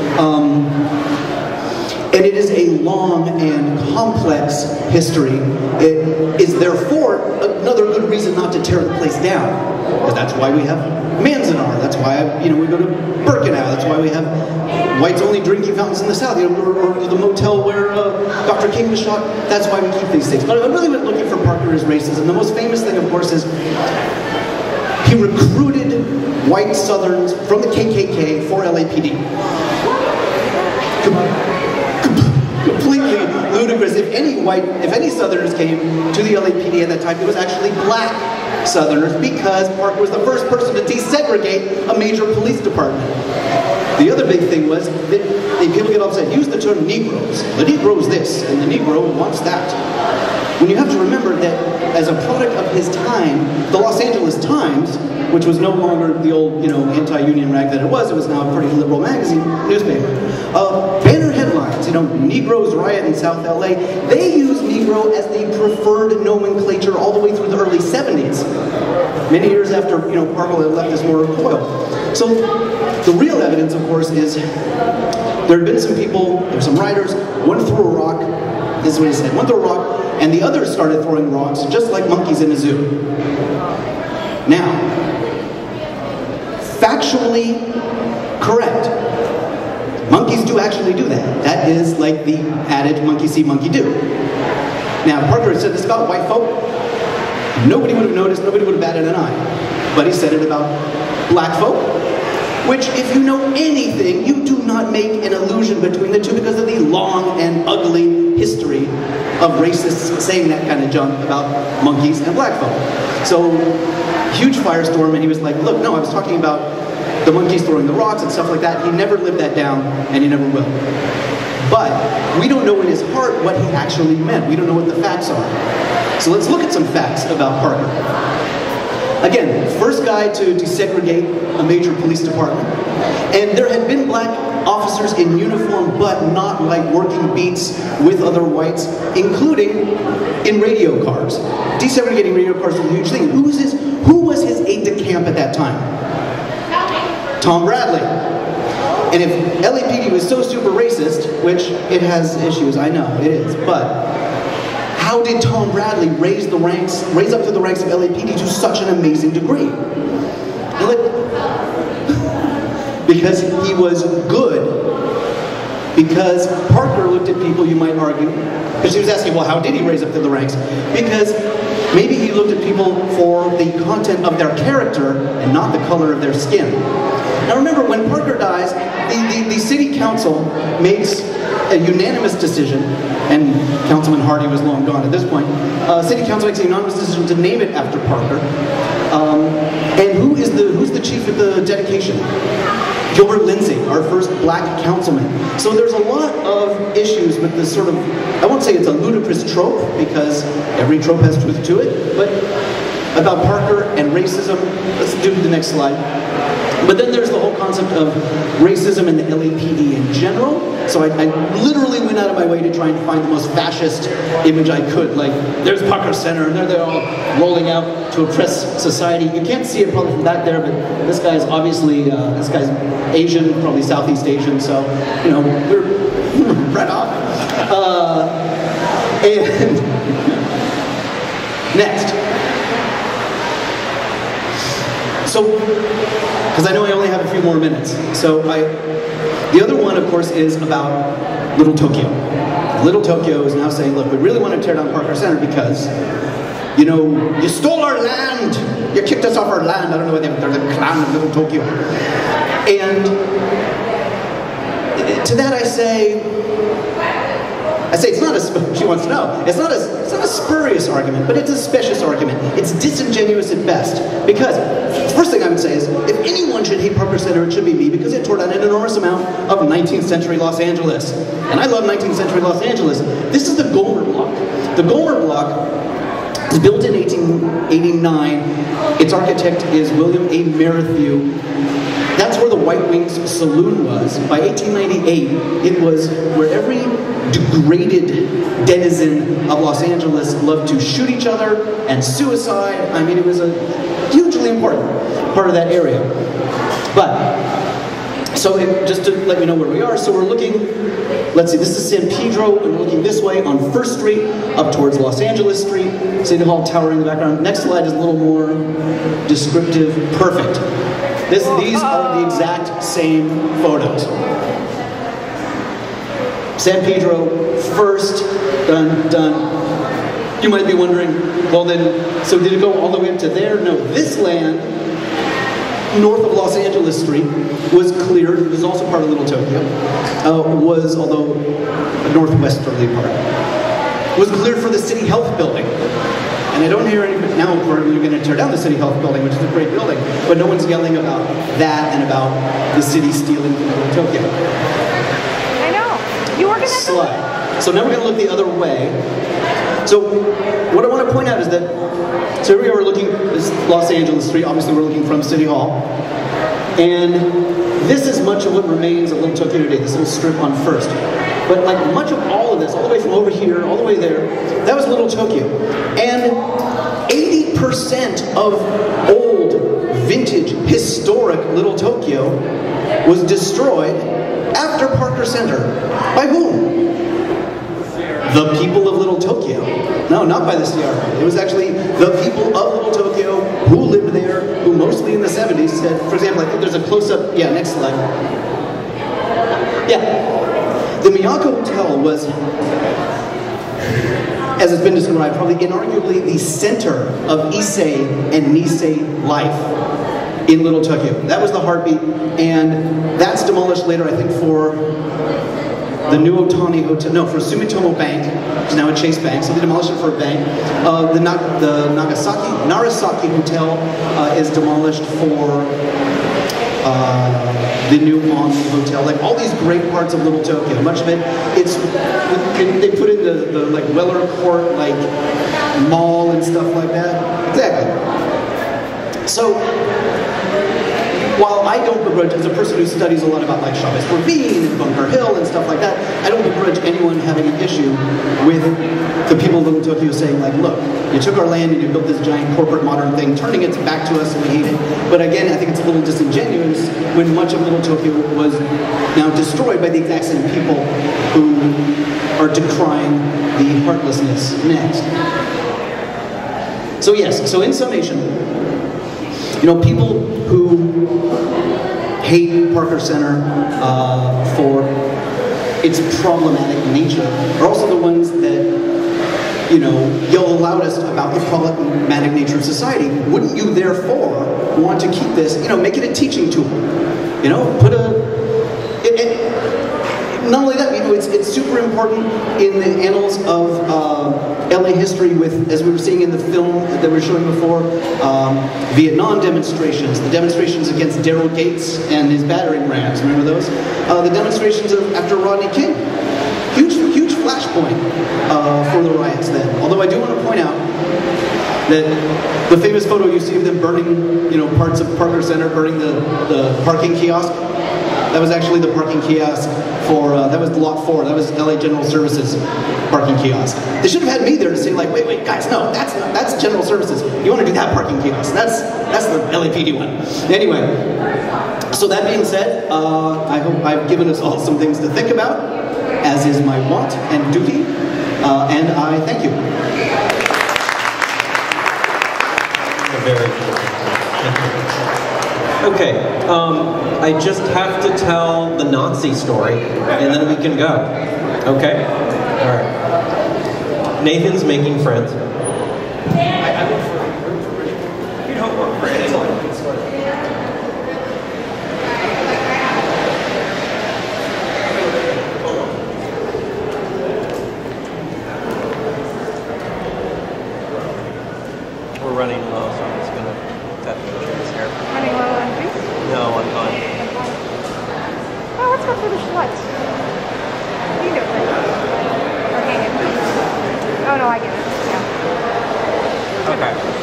and it is a long and complex history. It is therefore another good reason not to tear the place down, because that's why we have Manzanar. That's why we go to Birkenau. That's why we have whites-only drinking fountains in the South, or the motel where Dr. King was shot. That's why we keep these things. But I really went looking for Parker's racism. The most famous thing, of course, is he recruited white Southerns from the KKK for LAPD. completely ludicrous. If any Southerners came to the LAPD at that time, it was actually black Southerners, because Parker was the first person to desegregate a major police department. The other big thing was that people get upset, use the term Negroes. The Negro is this, and the Negro wants that. When you have to remember that as a product of his time, the Los Angeles Times, which was no longer the old, anti-union rag that it was now a pretty liberal newspaper. Banner headlines, Negroes riot in South LA. They use Negro as the preferred nomenclature all the way through the early 70s. Many years after, Parker had left us more recoil. So the real evidence, of course, is there had been some people, there were some writers, one threw a rock, this is what he said, one threw a rock, and the others started throwing rocks, just like monkeys in a zoo. Now, factually correct. Monkeys do actually do that. That is like the adage, monkey see, monkey do. Now, Parker had said this about white folk. Nobody would have noticed, nobody would have batted an eye. But he said it about black folk, which, if you know anything, you do not make an allusion between the two because of the long and ugly history of racists saying that kind of junk about monkeys and black folk. So, huge firestorm, and he was like, look, no, I was talking about the monkeys throwing the rocks and stuff like that. He never lived that down, and he never will. But we don't know in his heart what he actually meant. We don't know what the facts are. So let's look at some facts about Parker. Again, first guy to desegregate a major police department. And there had been black officers in uniform, but not like working beats with other whites, including in radio cars. Desegregating radio cars was a huge thing. Who was his aide-de-camp at that time? Tom Bradley. And if LAPD was so super racist, which it has issues, I know, it is, but how did Tom Bradley raise up to the ranks of LAPD to such an amazing degree? Because he was good. Because Parker looked at people, you might argue, because she was asking, well, how did he raise up to the ranks? Because maybe he looked at people for the content of their character and not the color of their skin. Now remember, when Parker dies, the city council makes a unanimous decision, and Councilman Hardy was long gone at this point. City council makes a unanimous decision to name it after Parker. And who's the chief of the dedication? Gilbert Lindsay, our first black councilman. So there's a lot of issues with this sort of, I won't say it's a ludicrous trope, because every trope has truth to it, but about Parker and racism. Let's do the next slide. But then there's the whole concept of racism in the LAPD in general. So I literally went out of my way to try and find the most fascist image I could. Like, there's Parker Center, and they're all rolling out to oppress society. You can't see it probably from that there, but this guy's obviously, this guy's Asian, probably Southeast Asian, so, we're right off. And next. So, because I know I only have a few more minutes. So the other one, of course, is about Little Tokyo. Little Tokyo is now saying, look, we really want to tear down Parker Center because, you stole our land. You kicked us off our land. I don't know what they're the clan of Little Tokyo. And to that I say it's not she wants to know, it's not a spurious argument, but it's a specious argument. It's disingenuous at best. Because, first thing I would say is, if anyone should hate Parker Center, it should be me, because it tore down an enormous amount of 19th century Los Angeles. And I love 19th century Los Angeles. This is the Gomer Block. The Gomer Block is built in 1889. Its architect is William A. Merrithew. That's where the White Wings Saloon was. By 1898, it was where every degraded denizen of Los Angeles loved to shoot each other and suicide. I mean, it was a hugely important part of that area. But, so just to let you know where we are, so we're looking, let's see, this is San Pedro, and we're looking this way on 1st Street, up towards Los Angeles Street, City Hall Tower in the background. Next slide is a little more descriptive. Perfect. These are the exact same photos. San Pedro, 1st, done. You might be wondering, well then, so did it go all the way up to there? No, this land north of Los Angeles Street was cleared. It was also part of Little Tokyo. Although a northwesterly part, was cleared for the City Health Building. And I don't hear anybody now. We're going to tear down the City Health Building, which is a great building, but no one's yelling about that and about the city stealing from Little Tokyo. I know. You working at Slide. So now we're going to look the other way. So what I want to point out is that, so here we are looking, this is Los Angeles Street, obviously we're looking from City Hall, and this is much of what remains of Little Tokyo today, this little strip on First. But like much of all of this, all the way from over here, all the way there, that was Little Tokyo. And 80% of old, vintage, historic Little Tokyo was destroyed after Parker Center. By whom? The people of Little Tokyo. No, not by the CRA. It was actually the people of Little Tokyo who lived there, who mostly in the 70s said, for example, I think there's a close-up, yeah, next slide. Yeah. The Miyako Hotel was, as it's been described, probably inarguably the center of Issei and Nisei life in Little Tokyo. That was the heartbeat, and that's demolished later, I think, for the new Otani Hotel, no, for Sumitomo Bank, which is now a Chase Bank, so they demolished it for a bank. The Narasaki Hotel is demolished for the new Mon Hotel, like all these great parts of Little Tokyo. Much of it, they put in the like Weller Court, like mall and stuff like that. Exactly. So, while I don't begrudge, as a person who studies a lot about like Chavez Ravine and Bunker Hill and stuff like that, I don't begrudge anyone having an issue with the people of Little Tokyo saying like, look, you took our land and you built this giant corporate modern thing, turning it back to us and we hate it. But again, I think it's a little disingenuous when much of Little Tokyo was now destroyed by the exact same people who are decrying the heartlessness next. So yes, so in summation, you know, people who hate Parker Center for its problematic nature are also the ones that, you know, yell the loudest about the problematic nature of society. Wouldn't you therefore want to keep this, you know, make it a teaching tool? You know, put not only that, you know, it's super important in the annals of LA history with, as we were seeing in the film that we were showing before, Vietnam demonstrations, the demonstrations against Daryl Gates and his battering rams, remember those? The demonstrations after Rodney King. Huge flashpoint for the riots then. Although I do want to point out that the famous photo you see of them burning, you know, parts of Parker Center, burning the parking kiosk, that was actually the parking kiosk for, that was Lot 4, that was LA General Services parking kiosk. They should have had me there to say like, wait, guys, no, that's General Services. You want to do that parking kiosk. That's the LAPD one. Anyway, so that being said, I hope I've given us all some things to think about, as is my want and duty, and I thank you. Very cool. Okay, I just have to tell the Nazi story, and then we can go. Okay? All right. Nathan's making friends. We're running low, so I'm just going to tap the chairs here. Running low on drinks? No, I'm fine. Oh, let's go through the Schwartz. You do it first. Or hang it. Oh no, I get it. Yeah. Okay.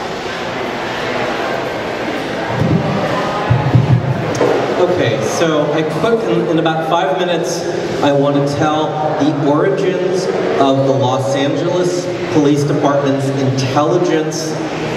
Okay, so in about 5 minutes, I want to tell the origins of the Los Angeles Police Department's intelligence.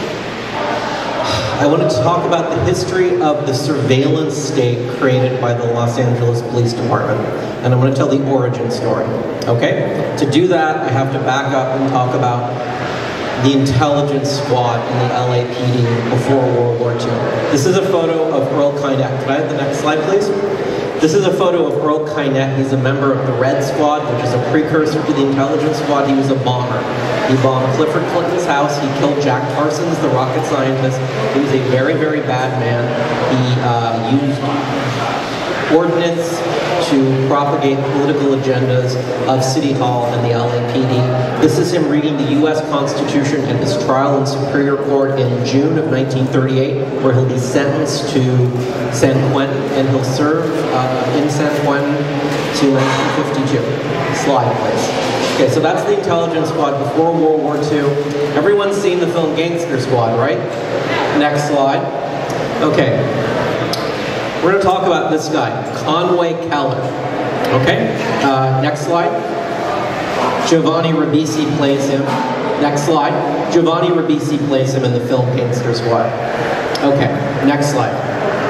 I want to talk about the history of the surveillance state created by the Los Angeles Police Department. And I'm going to tell the origin story, okay? To do that, I have to back up and talk about the intelligence squad in the LAPD before World War II. This is a photo of Earl Kynette. Can I have the next slide, please? This is a photo of Earl Kynette. He's a member of the Red Squad, which is a precursor to the intelligence squad. He was a bomber. He bombed Clifford Clinton's house. He killed Jack Parsons, the rocket scientist. He was a very, very bad man. He used ordnance to propagate political agendas of City Hall and the LAPD. This is him reading the U.S. Constitution at his trial in Superior Court in June of 1938, where he'll be sentenced to San Quentin, and he'll serve in San Quentin to 1952. Slide, please. Okay, so that's the intelligence squad before World War II. Everyone's seen the film Gangster Squad, right? Next slide. Okay. We're going to talk about this guy, Conway Keller. Okay? Next slide. Giovanni Ribisi plays him. Next slide. Giovanni Ribisi plays him in the film Gangster Squad. Okay, next slide.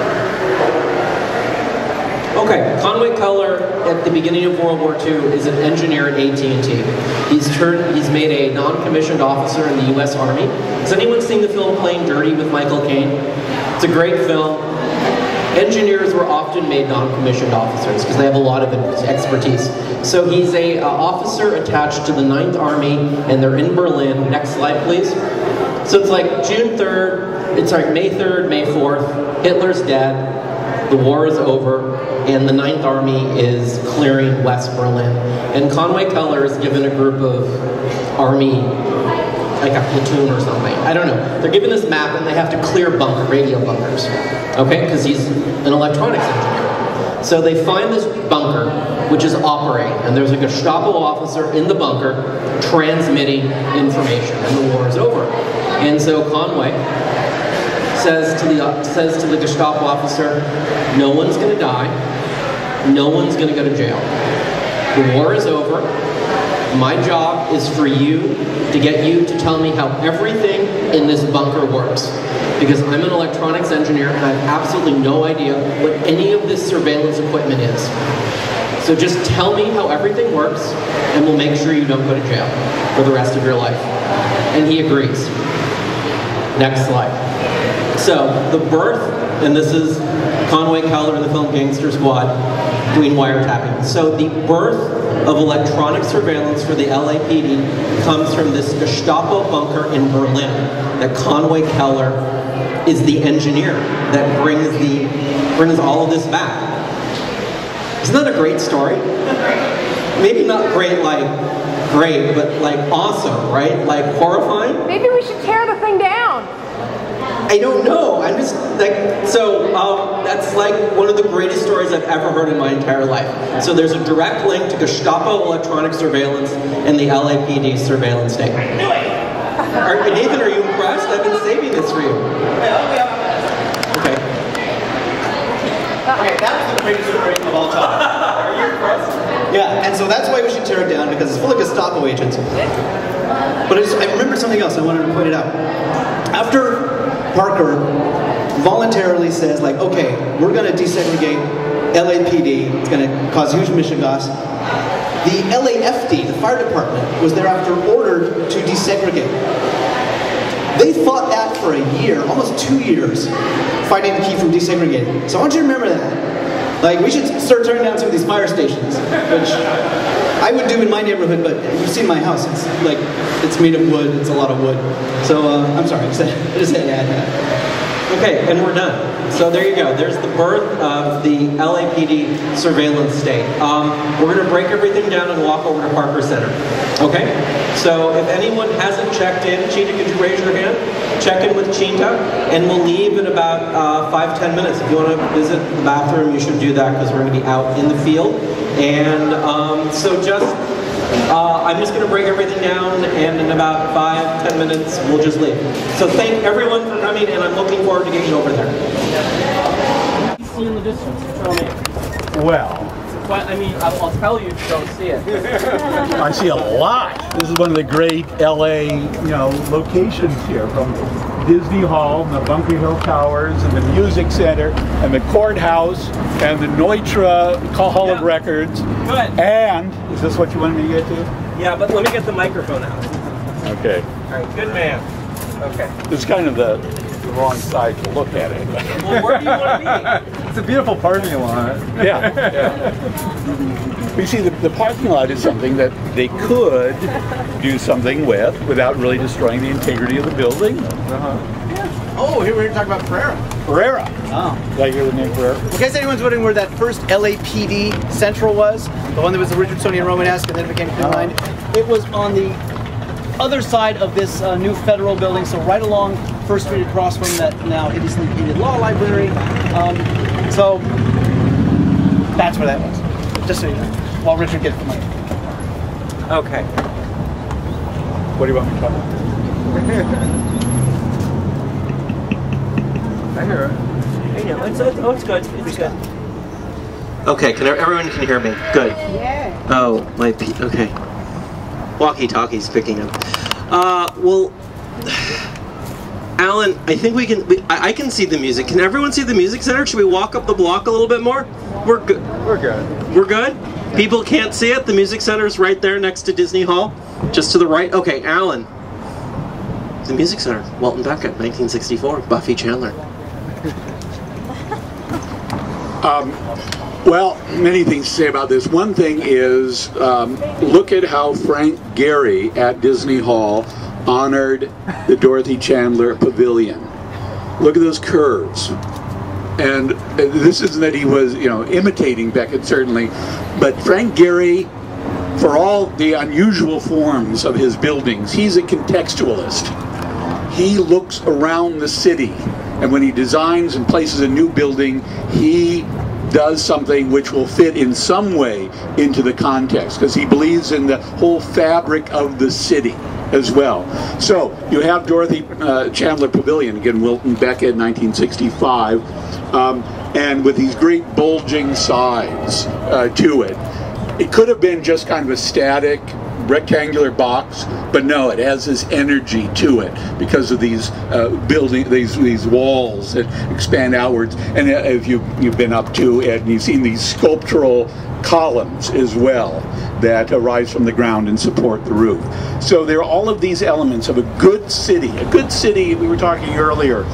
Okay, Conway Keller at the beginning of World War II is an engineer at AT&T. He's made a non-commissioned officer in the U.S. Army. Has anyone seen the film Playing Dirty with Michael Caine? It's a great film. Engineers were often made non-commissioned officers because they have a lot of expertise. So he's a officer attached to the 9th Army, and they're in Berlin. Next slide, please. So it's like June 3rd, it's like May 3rd, May 4th, Hitler's dead, the war is over, and the 9th Army is clearing West Berlin. And Conway Keller is given a group of Army, like a platoon or something. I don't know. They're given this map and they have to clear radio bunkers. Okay, because he's an electronics engineer. So they find this bunker, which is operating, and there's a Gestapo officer in the bunker transmitting information, and the war is over. And so Conway says to the Gestapo officer, no one's going to die, no one's going to go to jail. The war is over. My job is for you to get you to tell me how everything in this bunker works. Because I'm an electronics engineer and I have absolutely no idea what any of this surveillance equipment is. So just tell me how everything works and we'll make sure you don't go to jail for the rest of your life. And he agrees. Next slide. So the birth, and this is Conway Keller in the film Gangster Squad doing wiretapping. So the birth of electronic surveillance for the LAPD comes from this Gestapo bunker in Berlin that Conway Keller is the engineer that brings all of this back. Isn't that a great story? Maybe not great, but like awesome, right? Like horrifying? Maybe we should tear the thing down. I don't know. I'm just like, so that's like one of the greatest stories I've ever heard in my entire life. So there's a direct link to Gestapo electronic surveillance and the LAPD surveillance state. I knew it! Nathan, are you impressed? I've been saving this for you. Okay. Okay, that was the greatest story of all time. Are you impressed? Yeah, and so that's why we should tear it down, because it's full of Gestapo agents. But I remember something else, I wanted to point it out. After Parker voluntarily says, like, okay, we're going to desegregate LAPD, it's going to cause huge mishegas. The LAFD, the fire department, was thereafter ordered to desegregate. They fought that for a year, almost 2 years, fighting to keep from desegregating. So I want you to remember that. Like, we should start turning down some of these fire stations, which I would do in my neighborhood, but you've seen my house. It's like, it's made of wood, it's a lot of wood. So, I'm sorry, I just had to add that. Okay, and we're done. So there you go. There's the birth of the LAPD surveillance state. We're going to break everything down and walk over to Parker Center. Okay? So if anyone hasn't checked in, Cheetah, could you raise your hand? Check in with Cheetah, and we'll leave in about 5-10 minutes. If you want to visit the bathroom, you should do that because we're going to be out in the field. And so I'm just going to break everything down, and in about 5-10 minutes, we'll just leave. So thank everyone for coming, and I'm looking forward to getting over there. What do you see in the distance? Tell me. Well, I mean, I'll tell you if you don't see it. I see a lot. This is one of the great LA, locations here, from Disney Hall, and the Bunker Hill Towers, and the Music Center, and the Courthouse, and the Neutra Hall of Records. Good. And, is this what you wanted me to get to? Yeah, but let me get the microphone out. Okay. All right, good man. Okay. It's kind of the the wrong side to look at it. Well, where do you want to be? It's a beautiful parking lot. Yeah. You see, the parking lot is something that they could do something with without really destroying the integrity of the building. Oh, here we're talking about Pereira. Pereira. Oh. Did I hear the name Pereira? In case anyone's wondering where that first LAPD Central was, the one that was the Richardsonian Romanesque and then became Clean-Lined, it was on the other side of this new federal building, so right along First Street across from that now hideously painted law library. So that's where that was. Just so you know, while Richard gets the money. Okay. What do you want me to talk about? I hear it. It's good. It's good. Okay, everyone can hear me? Good. Yeah. Oh, okay. Walkie-talkie's picking up. Well, Alan, I think I can see the music. Can everyone see the music center? Should we walk up the block a little bit more? We're good. We're good. We're good? People can't see it? The music center's right there next to Disney Hall? Just to the right? Okay, Alan. The music center, Welton Becket, 1964, Buffy Chandler. Well, many things to say about this. One thing is, look at how Frank Gehry at Disney Hall honored the Dorothy Chandler Pavilion. Look at those curves. And this isn't that he was, imitating Becket, certainly, but Frank Gehry, for all the unusual forms of his buildings, he's a contextualist. He looks around the city, and when he designs and places a new building, he does something which will fit in some way into the context, because he believes in the whole fabric of the city as well. So you have Dorothy Chandler Pavilion, again, Welton Becket, 1965, and with these great bulging sides to it. It could have been just kind of a static rectangular box, but no, it has this energy to it because of these these walls that expand outwards. And if you've been up to it and you've seen these sculptural columns as well that arise from the ground and support the roof. So there are all of these elements of a good city. A good city, we were talking earlier,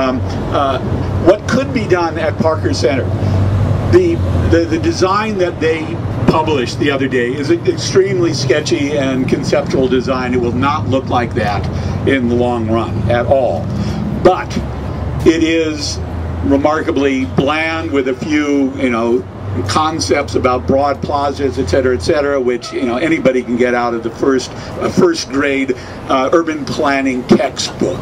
what could be done at Parker Center. The design that they published the other day is an extremely sketchy and conceptual design. It will not look like that in the long run at all. But it is remarkably bland with a few, concepts about broad plazas, et cetera, which anybody can get out of the first grade urban planning textbook.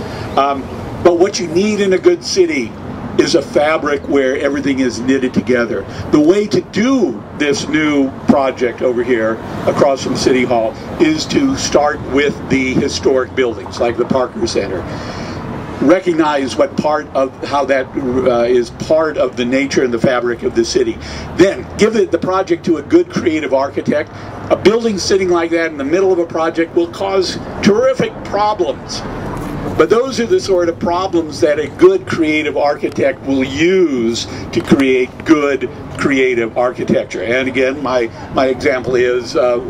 But what you need in a good city is a fabric where everything is knitted together. The way to do this new project over here across from City Hall is to start with the historic buildings like the Parker Center. Recognize what part of how that is part of the nature and the fabric of the city. Then give the project to a good creative architect. A building sitting like that in the middle of a project will cause terrific problems. But those are the sort of problems that a good creative architect will use to create good creative architecture. And again, my example is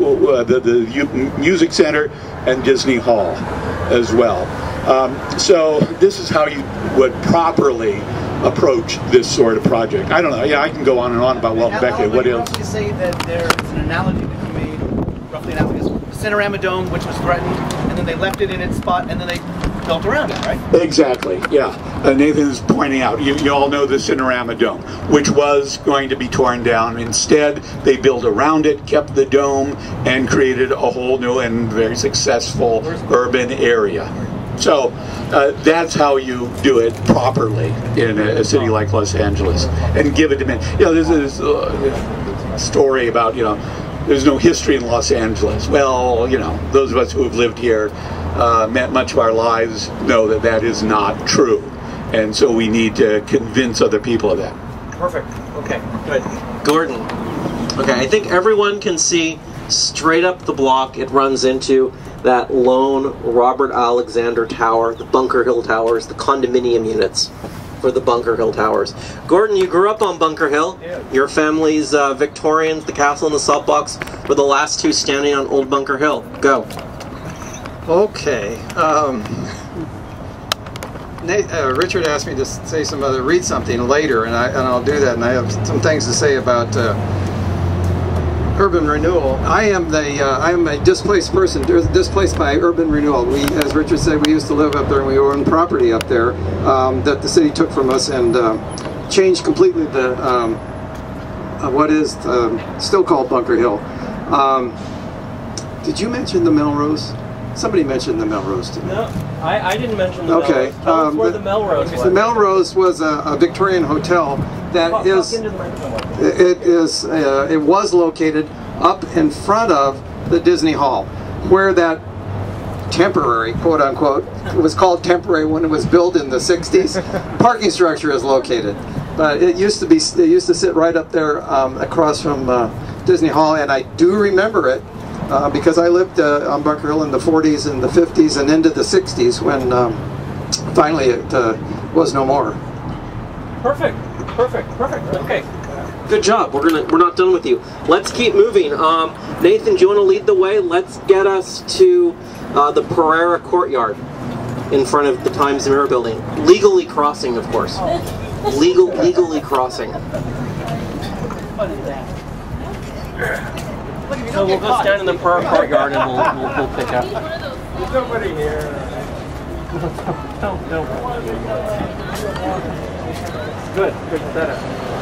the Music Center and Disney Hall as well. So this is how you would properly approach this sort of project. I don't know. Yeah, I can go on and on about Welton Becket. What else? You say that there's an analogy that you made, roughly analogous. The Cinerama Dome, which was threatened, and then they left it in its spot, and then they built around it, right? Exactly, yeah. Nathan is pointing out, you all know the Cinerama Dome, which was going to be torn down. Instead, they built around it, kept the dome, and created a whole new and very successful urban area. So that's how you do it properly in a city like Los Angeles, and give it dimension. There's this story about, there's no history in Los Angeles. Well, those of us who have lived here much of our lives know that that is not true. And so we need to convince other people of that. Perfect. Okay, good. Gordon. Okay, I think everyone can see straight up the block it runs into that lone Robert Alexander Tower, the Bunker Hill Towers, the condominium units for the Bunker Hill Towers. Gordon, you grew up on Bunker Hill. Yeah. Your family's Victorians, the castle and the salt box, were the last two standing on Old Bunker Hill. Go. Okay. Richard asked me to say read something later, and I'll do that. And I have some things to say about urban renewal. I am a displaced person, displaced by urban renewal. We, as Richard said, we used to live up there, and we owned property up there that the city took from us and changed completely the what is still called Bunker Hill. Did you mention the Melrose? Somebody mentioned the Melrose to me. No, I didn't mention the okay. Melrose. Tell us where the Melrose was. The Melrose was a Victorian hotel that it was located up in front of the Disney Hall, where that temporary, quote unquote, it was called temporary when it was built in the 60s, parking structure is located. But it used to sit right up there across from Disney Hall, and I do remember it because I lived on Bunker Hill in the 40s and the 50s and into the 60s when finally it was no more. Perfect. Okay. Good job. We're not done with you. Let's keep moving. Nathan, do you want to lead the way? Let's get us to the Pereira Courtyard in front of the Times Mirror building. Legally crossing, of course. Legally crossing. So we'll go stand in the Pereira Courtyard and we'll pick up. There's nobody here. No. Good setup.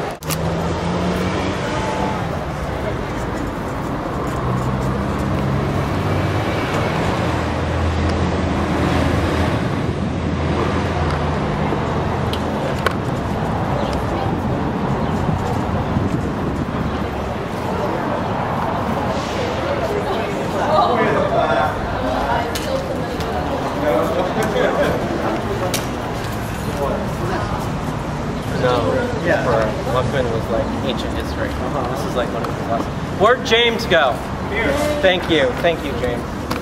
Where'd James go? Here. Thank you, James.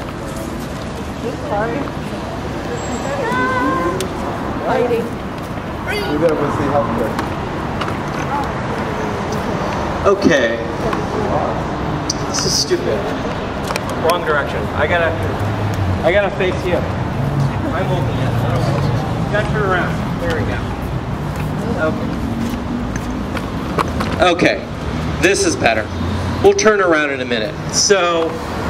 Okay. This is stupid. Wrong direction. I gotta face you. I'm holding it. You gotta turn around. There we go. Okay. This is better. We'll turn around in a minute. So,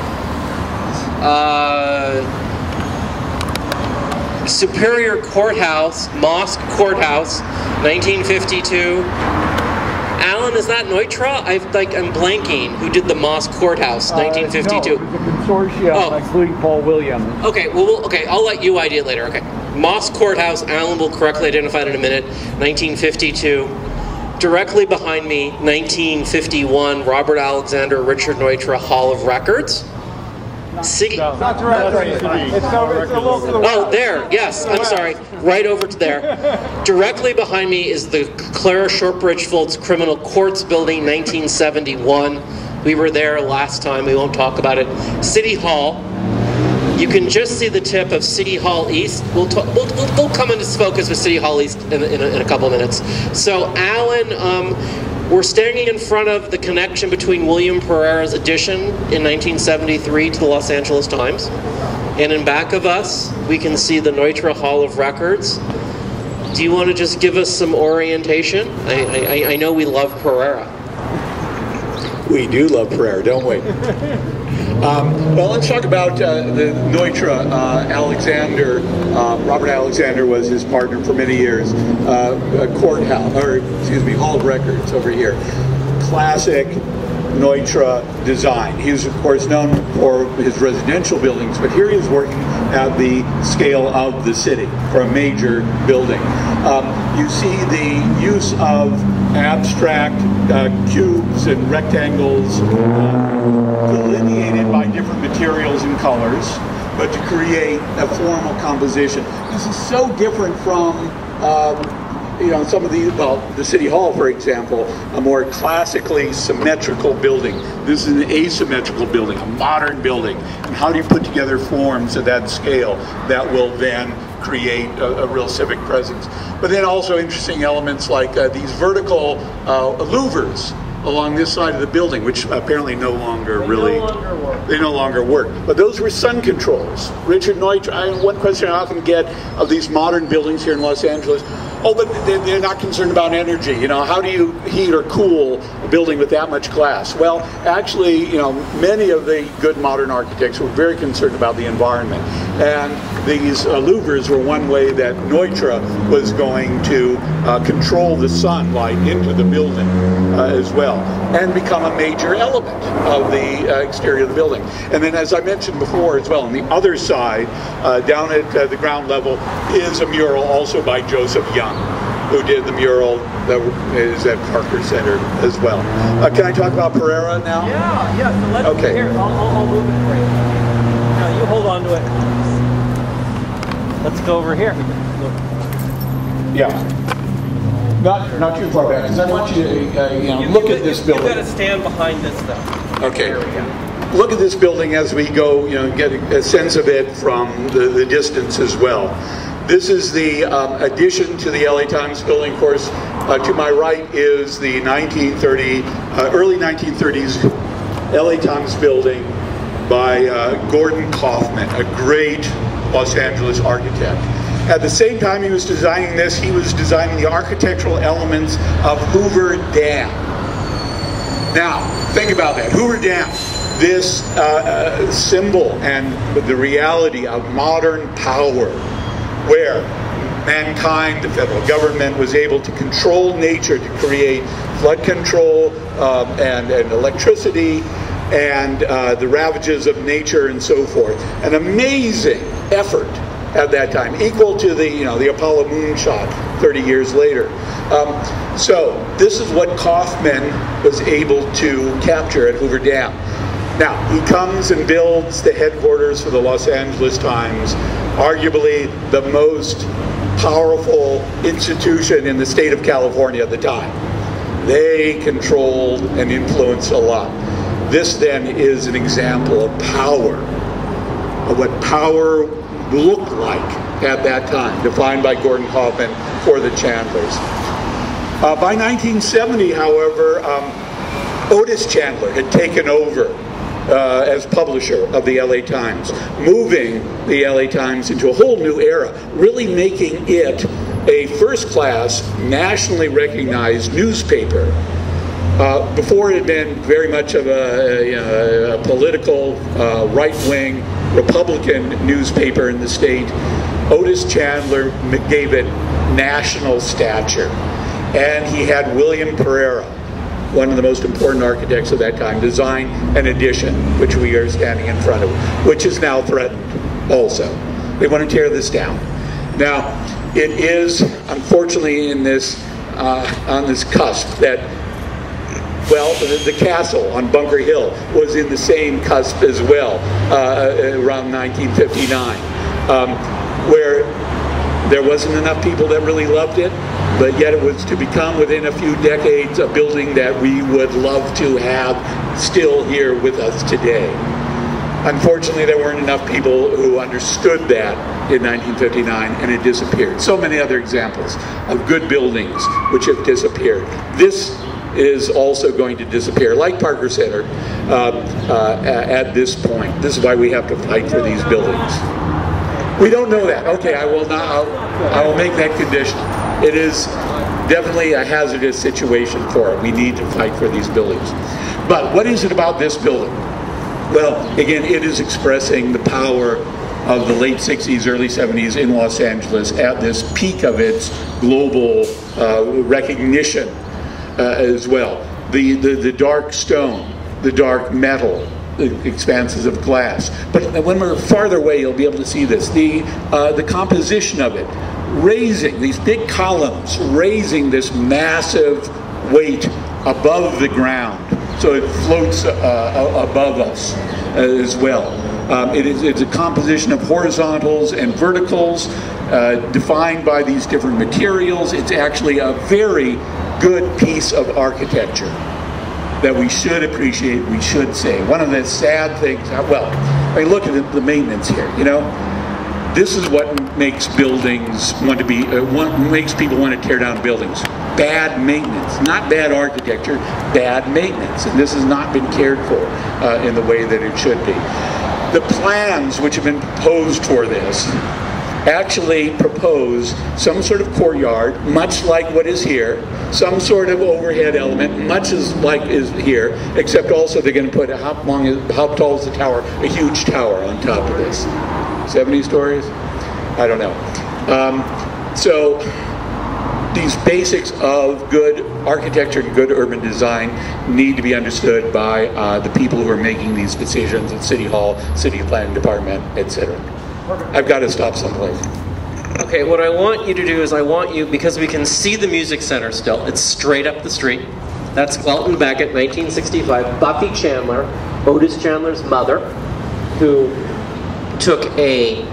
Superior Courthouse, Mosque Courthouse, 1952. Alan, is that Neutra? I'm blanking. Who did the Mosque Courthouse, 1952? No, it was a consortium, including Paul Williams. Okay, okay, I'll let you ID it later. Okay, Mosque Courthouse. Alan will correctly identify it in a minute. 1952. Directly behind me, 1951, Robert Alexander, Richard Neutra Hall of Records. City. It's not directly. It's a little to the west. Oh, there. Yes, I'm sorry. Right over to there. Directly behind me is the Clara Shortbridge Foltz Criminal Courts Building, 1971. We were there last time. We won't talk about it. City Hall. You can just see the tip of City Hall East. We'll come into focus with City Hall East in a couple of minutes. So, Alan, we're standing in front of the connection between William Pereira's addition in 1973 to the Los Angeles Times. And in back of us, we can see the Neutra Hall of Records. Do you want to just give us some orientation? I know we love Pereira. We do love Pereira, don't we? Well, let's talk about the Neutra. Alexander, Robert Alexander was his partner for many years. Courthouse, or excuse me, Hall of Records over here. Classic Neutra design. He's of course known for his residential buildings, but here he is working at the scale of the city for a major building. You see the use of abstract cubes and rectangles delineated by different materials and colors, but to create a formal composition. This is so different from some of these, the City Hall, for example, a more classically symmetrical building. This is an asymmetrical building, a modern building. And how do you put together forms of that scale that will then create a real civic presence? But then also interesting elements like these vertical louvers along this side of the building, which apparently no longer really... no longer work. They no longer work. But those were sun controls. Richard Neutra, one question I often get of these modern buildings here in Los Angeles, oh, but they're not concerned about energy. You know, how do you heat or cool a building with that much glass? Well, actually, you know, many of the good modern architects were very concerned about the environment. And these louvers were one way that Neutra was going to control the sunlight into the building as well, and become a major element of the exterior of the building. And then, as I mentioned before as well, on the other side, down at the ground level, is a mural also by Joseph Young, who did the mural that is at Parker Center as well. Can I talk about Pereira now? Yeah, so let's, okay. Here, I'll move it for you. No, you hold on to it. Let's go over here. Yeah. Not too far back, because I want you to look at this building. You've got to stand behind this stuff. Okay. There we go. Look at this building as we go, get a sense of it from the distance as well. This is the addition to the LA Times building. Of course, to my right is the early 1930s LA Times building by Gordon Kaufman, a great Los Angeles architect. At the same time he was designing this, he was designing the architectural elements of Hoover Dam. Now, think about that. Hoover Dam, this symbol and the reality of modern power, where mankind, the federal government, was able to control nature to create flood control and electricity and the ravages of nature and so forth. An amazing effort at that time, equal to the Apollo moonshot 30 years later. So this is what Kaufman was able to capture at Hoover Dam. Now, he comes and builds the headquarters for the Los Angeles Times, arguably the most powerful institution in the state of California at the time. They controlled and influenced a lot. This then is an example of power, of what power looked like at that time, defined by Gordon Kaufman for the Chandlers. By 1970, however, Otis Chandler had taken over as publisher of the LA Times, moving the LA Times into a whole new era, really making it a first-class, nationally recognized newspaper. Before it had been very much of a political, right-wing, Republican newspaper in the state, Otis Chandler gave it national stature. And he had William Pereira, one of the most important architects of that time, design an addition, which we are standing in front of, which is now threatened also. They want to tear this down. Now, it is, unfortunately, in this, on this cusp that, well, the castle on Bunker Hill was in the same cusp as well, around 1959, where there wasn't enough people that really loved it, but yet it was to become, within a few decades, a building that we would love to have still here with us today. Unfortunately, there weren't enough people who understood that in 1959, and it disappeared. So many other examples of good buildings which have disappeared. This is also going to disappear, like Parker Center, at this point. This is why we have to fight for these buildings. We don't know that. Okay, I will make that condition. It is definitely a hazardous situation for it. We need to fight for these buildings. But what is it about this building? Well, again, it is expressing the power of the late 60s, early 70s in Los Angeles at this peak of its global recognition as well. The dark stone, the dark metal, the expanses of glass. But when we're farther away, you'll be able to see this. The composition of it, raising these big columns, raising this massive weight above the ground, so it floats above us as well. It's a composition of horizontals and verticals defined by these different materials. It's actually a very good piece of architecture that we should appreciate, we should say. One of the sad things, well, I mean, look at the maintenance here, you know. This is what makes buildings want to be, makes people want to tear down buildings. bad maintenance, not bad architecture, bad maintenance, and this has not been cared for in the way that it should be. The plans which have been proposed for this actually propose some sort of courtyard, much like what is here, some sort of overhead element, much as like is here, except also they're going to put, how tall is the tower? A huge tower on top of this. 70 stories? I don't know. So these basics of good architecture and good urban design need to be understood by the people who are making these decisions at City Hall, City Planning Department, etc. I've got to stop someplace. Okay, what I want you to do is I want you, because we can see the music center still, it's straight up the street. That's Welton Becket, 1965. Buffy Chandler, Otis Chandler's mother, who took a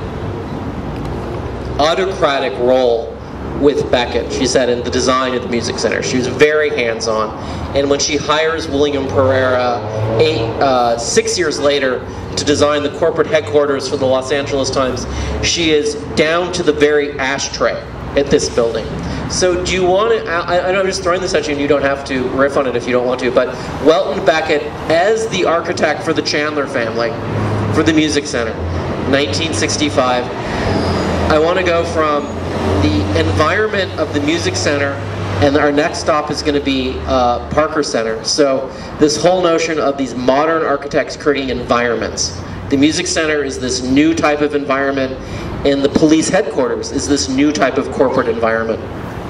autocratic role with Becket, she said, in the design of the music center. She was very hands-on. And when she hires William Pereira 6 years later to design the corporate headquarters for the Los Angeles Times, she is down to the very ashtray at this building. So do you want to, I know I'm just throwing this at you and you don't have to riff on it if you don't want to, but Welton Becket as the architect for the Chandler family, for the music center, 1965. I want to go from the environment of the music center, and our next stop is going to be Parker Center. So this whole notion of these modern architects creating environments. The music center is this new type of environment, and the police headquarters is this new type of corporate environment.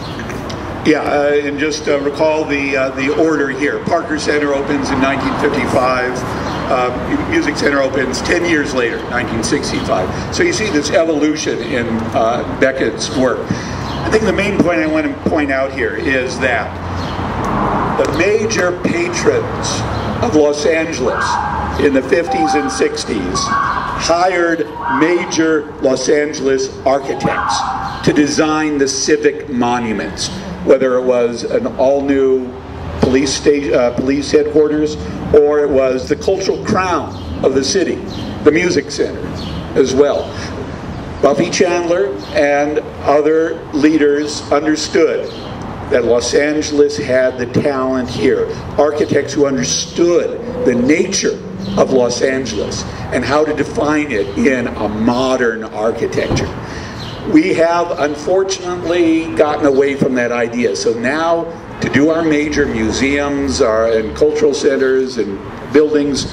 Yeah, and just recall the order here. Parker Center opens in 1955. Music Center opens 10 years later, 1965. So you see this evolution in Beckett's work. I think the main point I want to point out here is that the major patrons of Los Angeles in the 50s and 60s hired major Los Angeles architects to design the civic monuments, whether it was an all-new police headquarters, or it was the cultural crown of the city, the music center as well. Buffy Chandler and other leaders understood that Los Angeles had the talent here. Architects who understood the nature of Los Angeles and how to define it in a modern architecture. We have unfortunately gotten away from that idea. So now, to do our major museums and cultural centers and buildings,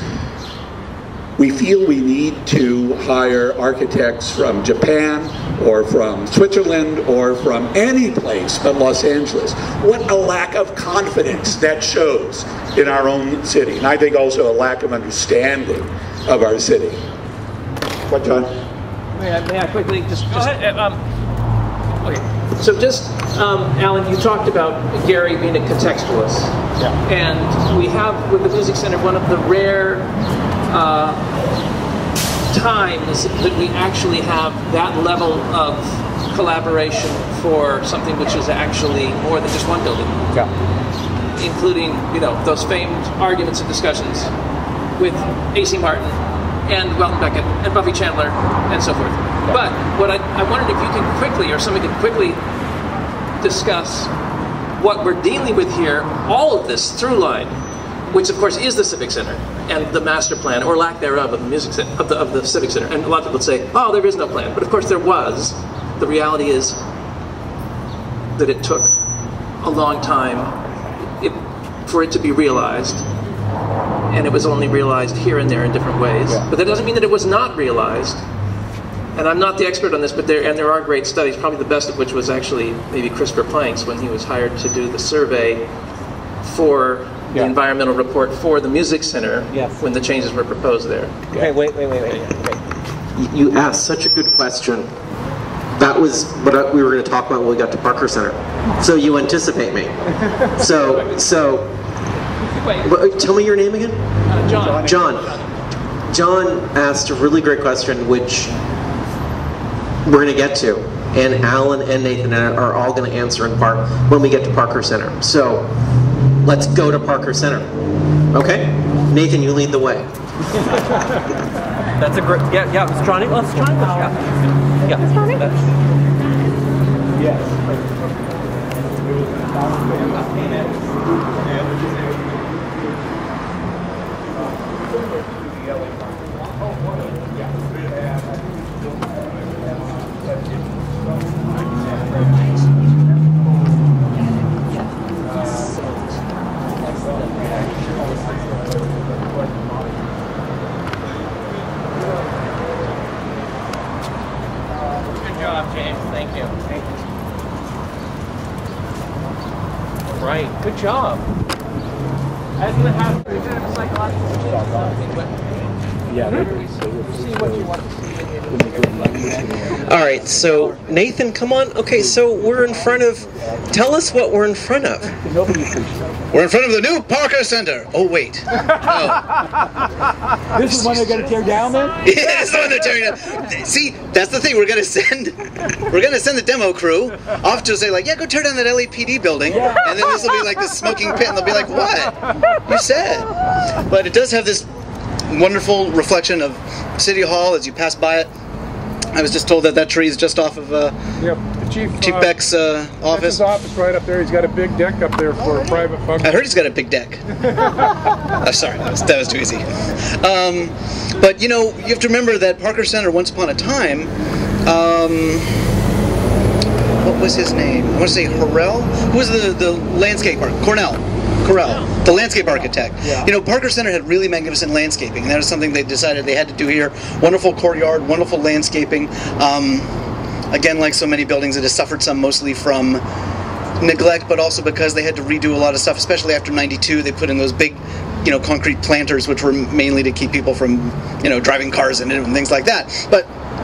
we feel we need to hire architects from Japan or from Switzerland or from any place but Los Angeles. What a lack of confidence that shows in our own city. And I think also a lack of understanding of our city. What, John? May I quickly just go ahead? Okay. So just, Alan, you talked about Gary being a contextualist. Yeah. And we have, with the Music Center, one of the rare times that we actually have that level of collaboration for something which is actually more than just one building. Yeah. Including, you know, those famed arguments and discussions with A.C. Martin and Welton Becket and Buffy Chandler and so forth. Yeah. But what I wondered if you can quickly, or somebody could quickly discuss what we're dealing with here, all of this through line, which of course is the Civic Center and the master plan, or lack thereof, of the music center, of the Civic Center. And a lot of people would say, oh, there is no plan. But of course there was. The reality is that it took a long time for it to be realized. And it was only realized here and there in different ways. Yeah. But that doesn't mean that it was not realized. And I'm not the expert on this, but there are great studies, probably the best of which was actually maybe Christopher Planck's, when he was hired to do the survey for the environmental report for the Music Center when the changes were proposed there. Okay, wait. You asked such a good question. That was what we were going to talk about when we got to Parker Center. So you anticipate me. So tell me your name again? John. John asked a really great question, which we're going to get to. And Alan and Nathan are all going to answer in part when we get to Parker Center. So let's go to Parker Center. Okay? Nathan, you lead the way. That's a great, let's try it. Let's try it. Yeah. Yes. Right, good job. As in the house, is it a psychological see what you want to see. All right, so Nathan, come on. Okay, so we're in front of. Tell us what we're in front of. We're in front of the new Parker Center. Oh wait, no. This is one they're going to tear down then? Yeah, this is the one they're tearing down. See, that's the thing. We're gonna send the demo crew off to say like, yeah, go tear down that LAPD building, and then this will be like the smoking pit, and they'll be like, what? You said. But it does have this wonderful reflection of City Hall as you pass by it. I was just told that that tree is just off of the Chief Beck's office. His office right up there. He's got a big deck up there for a private function. I heard he's got a big deck. Sorry, that was too easy. But you know, you have to remember that Parker Center, once upon a time, what was his name? I want to say Harrell. Who was the landscape architect? Correll, the landscape architect. Yeah. You know, Parker Center had really magnificent landscaping, and that was something they decided they had to do here. Wonderful courtyard, wonderful landscaping. Again, like so many buildings, it has suffered some mostly from neglect, but also because they had to redo a lot of stuff, especially after '92. They put in those big, you know, concrete planters, which were mainly to keep people from, you know, driving cars in it and things like that. But,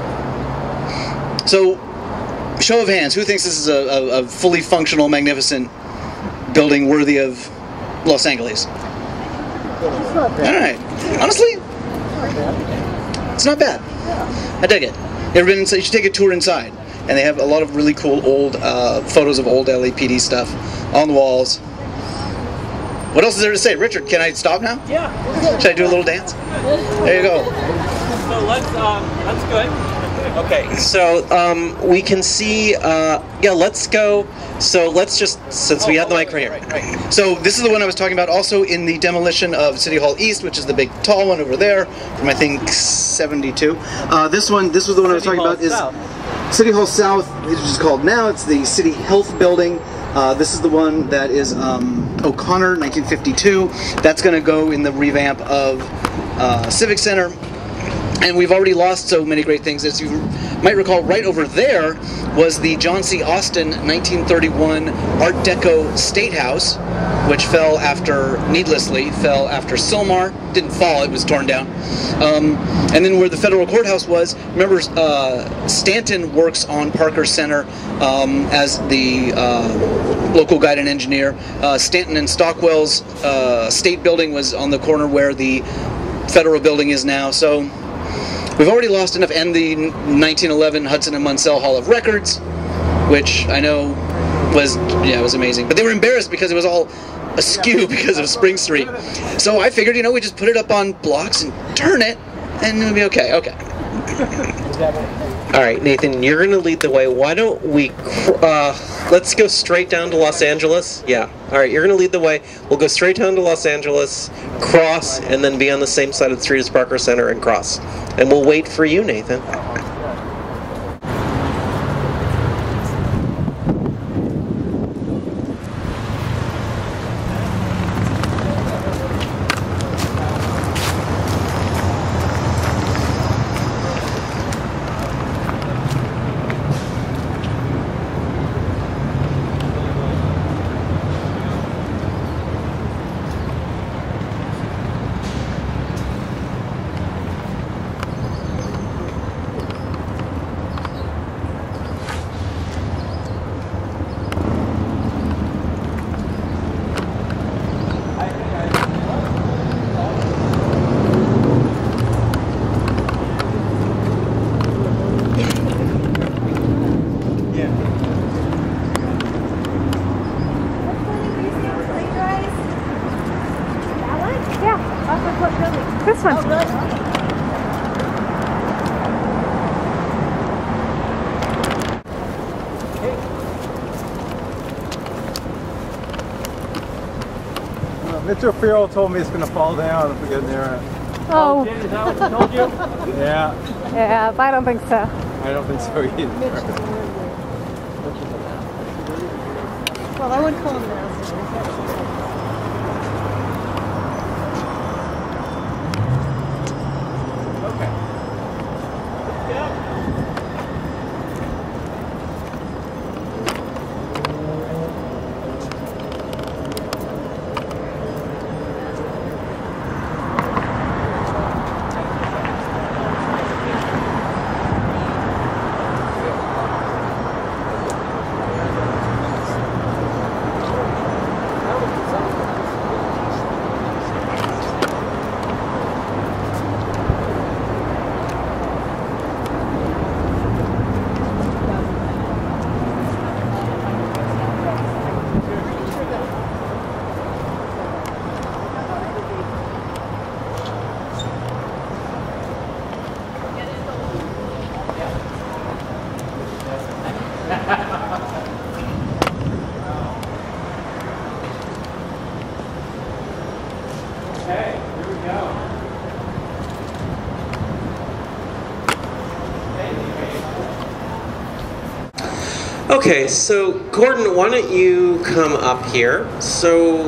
so, show of hands, who thinks this is a fully functional, magnificent building worthy of Los Angeles? Alright. Honestly, it's not bad. I dig it. You should take a tour inside. And they have a lot of really cool old photos of old LAPD stuff on the walls. What else is there to say? Richard, can I stop now? Yeah. Should I do a little dance? There you go. So let's go. Okay, so we can see, yeah, let's go. So let's just, since we have the mic right here. Right. So this is the one I was talking about also in the demolition of City Hall East, which is the big tall one over there from I think 72. This was the one I was talking about is City Hall South, which is called now. It's the City Health Building. This is the one that is O'Connor, 1952. That's going to go in the revamp of Civic Center. And we've already lost so many great things. As you might recall, right over there was the John C. Austin 1931 Art Deco State House, which needlessly fell after Sylmar. Didn't fall, it was torn down. And then where the federal courthouse was, remember Stanton works on Parker Center as the local guide and engineer. Stanton and Stockwell's state building was on the corner where the federal building is now. So we've already lost enough, and the 1911 Hudson and Munsell Hall of Records, which I know was amazing. But they were embarrassed because it was all askew because of Spring Street. So I figured, you know, we just put it up on blocks and turn it, and it'll be okay. Okay. All right, Nathan, you're going to lead the way. Why don't we, let's go straight down to Los Angeles. Yeah. All right, you're going to lead the way. We'll go straight down to Los Angeles, cross, and then be on the same side of the street as Parker Center and cross. And we'll wait for you, Nathan. This one. Mitchell Farrell told me it's going to fall down if we get near it. Oh. Is that what he told you? Yeah. Yeah, but I don't think so. I don't think so either. Well, I wouldn't call him an asshole. Okay, so Gordon, why don't you come up here? So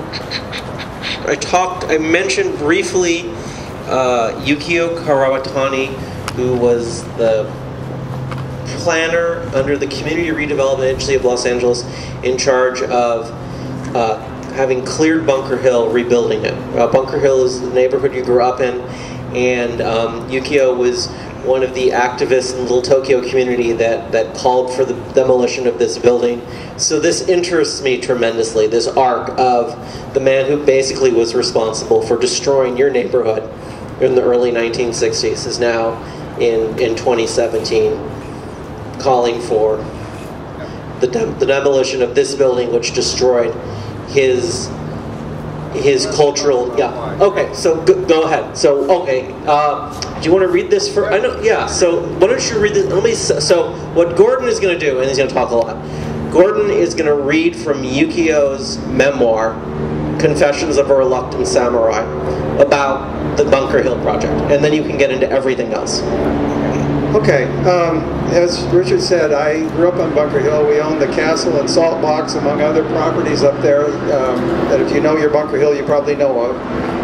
I mentioned briefly Yukio Kawatani, who was the planner under the Community Redevelopment Agency of Los Angeles in charge of having cleared Bunker Hill, rebuilding it. Bunker Hill is the neighborhood you grew up in, and Yukio was one of the activists in the Little Tokyo community that called for the demolition of this building. So this interests me tremendously, this arc of the man who basically was responsible for destroying your neighborhood in the early 1960s is now in 2017 calling for the demolition of this building, which destroyed his cultural, yeah. Okay, so go ahead. So, okay, do you want to read this for, I know, yeah, so why don't you read this, so what Gordon is going to do, and he's going to talk a lot, Gordon is going to read from Yukio's memoir, Confessions of a Reluctant Samurai, about the Bunker Hill project, and then you can get into everything else. Okay, as Richard said, I grew up on Bunker Hill. We owned the castle and salt box, among other properties up there that if you know your Bunker Hill, you probably know of.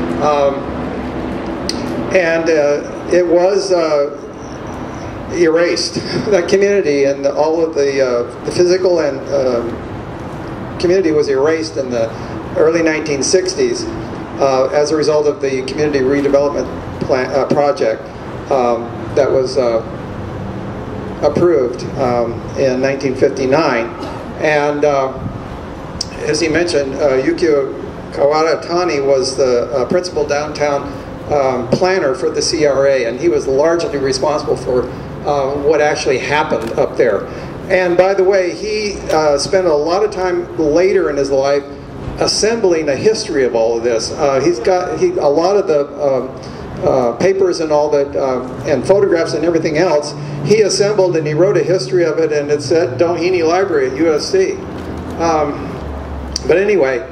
It was erased, that community, and all of the physical and community was erased in the early 1960s as a result of the community redevelopment project that was approved in 1959, and as he mentioned, Yukio Kawatani was the principal downtown planner for the CRA, and he was largely responsible for what actually happened up there. And by the way, he spent a lot of time later in his life assembling a history of all of this. He's got a lot of the papers and all that, and photographs and everything else, he assembled and he wrote a history of it, and it's at Doheny Library at USC. But anyway,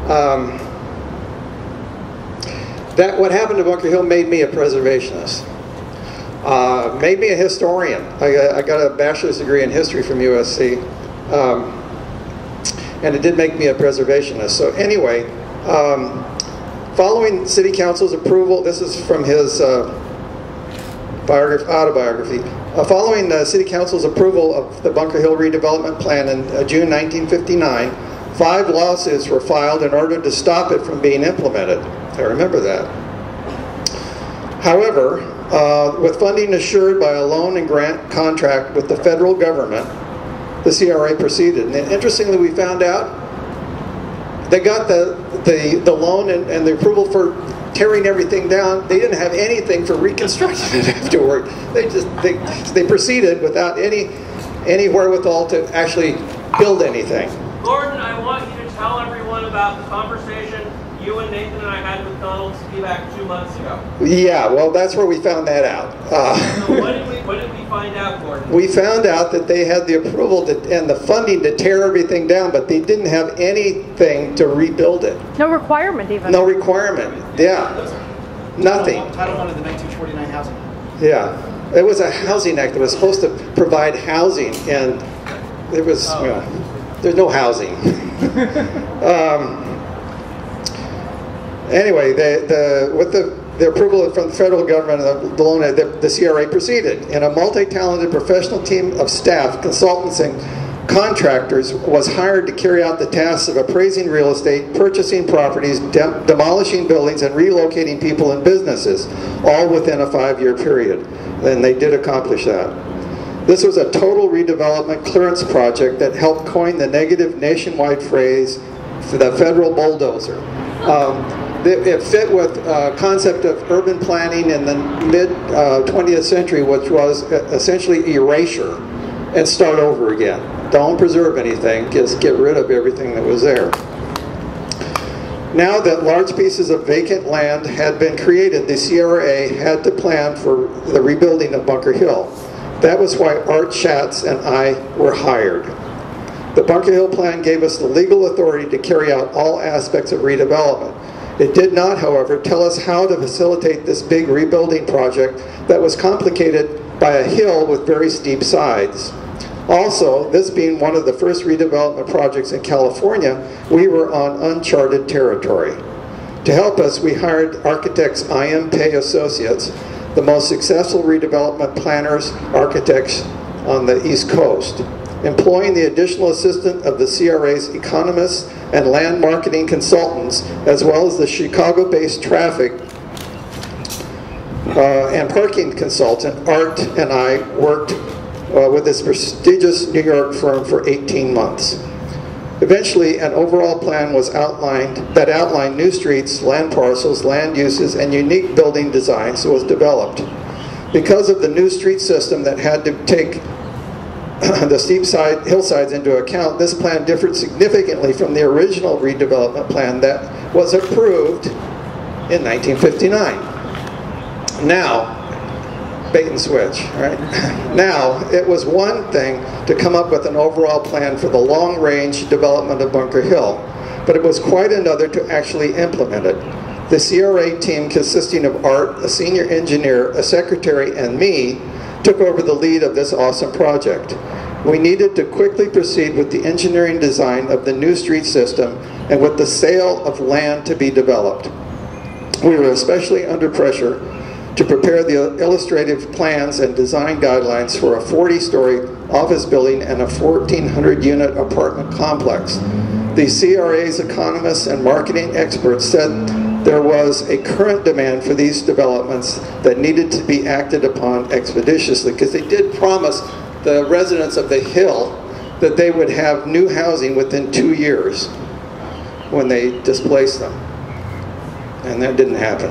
that what happened to Bunker Hill made me a preservationist. Made me a historian. I got a bachelor's degree in history from USC, and it did make me a preservationist. So anyway, following City Council's approval, this is from his autobiography, following City Council's approval of the Bunker Hill redevelopment plan in June 1959, 5 lawsuits were filed in order to stop it from being implemented. I remember that. However, with funding assured by a loan and grant contract with the federal government, the CRA proceeded. And interestingly, we found out they got the loan and the approval for tearing everything down. They didn't have anything for reconstructing it afterward. They proceeded without any wherewithal to actually build anything. Gordon, I want you to tell everyone about the conversation you and Nathan and I had with Donald ski back 2 months ago. Yeah, well, that's where we found that out. So what did we find out, Gordon? We found out that they had the approval and the funding to tear everything down, but they didn't have anything to rebuild it. No requirement even. No requirement, yeah. Nothing. Title I of the 1949 Housing Act. Yeah. It was a housing act that was supposed to provide housing, and there was, well, there's no housing. Anyway, with the approval from the federal government of the loan, the CRA proceeded. And a multi-talented professional team of staff, consultants, and contractors was hired to carry out the tasks of appraising real estate, purchasing properties, demolishing buildings, and relocating people and businesses, all within a 5-year period. And they did accomplish that. This was a total redevelopment clearance project that helped coin the negative nationwide phrase, the federal bulldozer. It fit with concept of urban planning in the mid-20th century, which was essentially erasure and start over again. Don't preserve anything, just get rid of everything that was there. Now that large pieces of vacant land had been created, the CRA had to plan for the rebuilding of Bunker Hill. That was why Art Schatz and I were hired. The Bunker Hill plan gave us the legal authority to carry out all aspects of redevelopment. It did not, however, tell us how to facilitate this big rebuilding project that was complicated by a hill with very steep sides. Also, this being one of the first redevelopment projects in California, we were on uncharted territory. To help us, we hired architects I.M. Pei Associates, the most successful redevelopment planners, architects on the East Coast, employing the additional assistance of the CRA's economists and land marketing consultants, as well as the Chicago-based traffic and parking consultant. Art and I worked with this prestigious New York firm for 18 months. Eventually, an overall plan was outlined that outlined new streets, land parcels, land uses, and unique building designs was developed. Because of the new street system that had to take the steep hillsides into account, this plan differed significantly from the original redevelopment plan that was approved in 1959. Now, bait and switch, right? Now, it was one thing to come up with an overall plan for the long-range development of Bunker Hill, but it was quite another to actually implement it. The CRA team, consisting of Art, a senior engineer, a secretary, and me, took over the lead of this awesome project. We needed to quickly proceed with the engineering design of the new street system and with the sale of land to be developed. We were especially under pressure to prepare the illustrative plans and design guidelines for a 40-story office building and a 1,400-unit apartment complex. The CRA's economists and marketing experts said there was a current demand for these developments that needed to be acted upon expeditiously, because they did promise the residents of the Hill that they would have new housing within 2 years when they displaced them. And that didn't happen.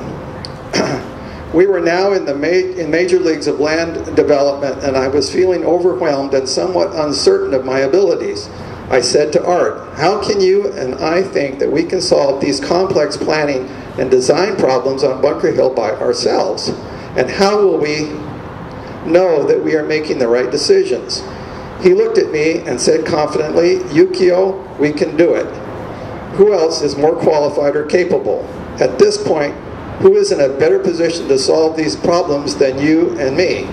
We were now in major leagues of land development, and I was feeling overwhelmed and somewhat uncertain of my abilities. I said to Art, how can you and I think that we can solve these complex planning and design problems on Bunker Hill by ourselves? And how will we know that we are making the right decisions? He looked at me and said confidently, Yukio, we can do it. Who else is more qualified or capable? At this point, who is in a better position to solve these problems than you and me?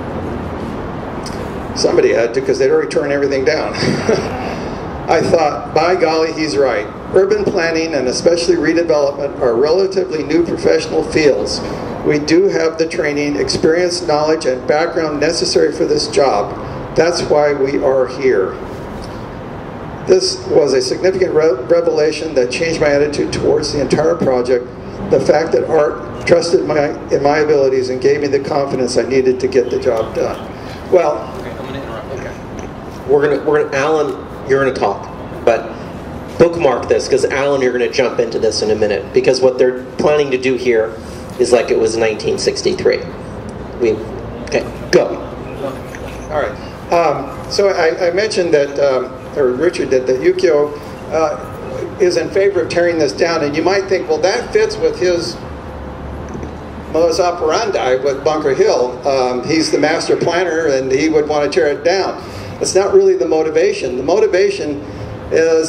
Somebody had to, because they'd already turned everything down. I thought, by golly, he's right. Urban planning and especially redevelopment are relatively new professional fields. We do have the training, experience, knowledge, and background necessary for this job. That's why we are here. This was a significant revelation that changed my attitude towards the entire project. The fact that Art trusted in my abilities and gave me the confidence I needed to get the job done. Well, okay, I'm going to interrupt. Okay, we're gonna. Alan, you're going to talk, but bookmark this, because Alan, you're going to jump into this in a minute, because what they're planning to do here is like it was 1963. Okay, go. All right. So I mentioned that, or Richard did, that Yukio is in favor of tearing this down. And you might think, well, that fits with his modus operandi with Bunker Hill. He's the master planner and he would want to tear it down. It's not really the motivation. The motivation is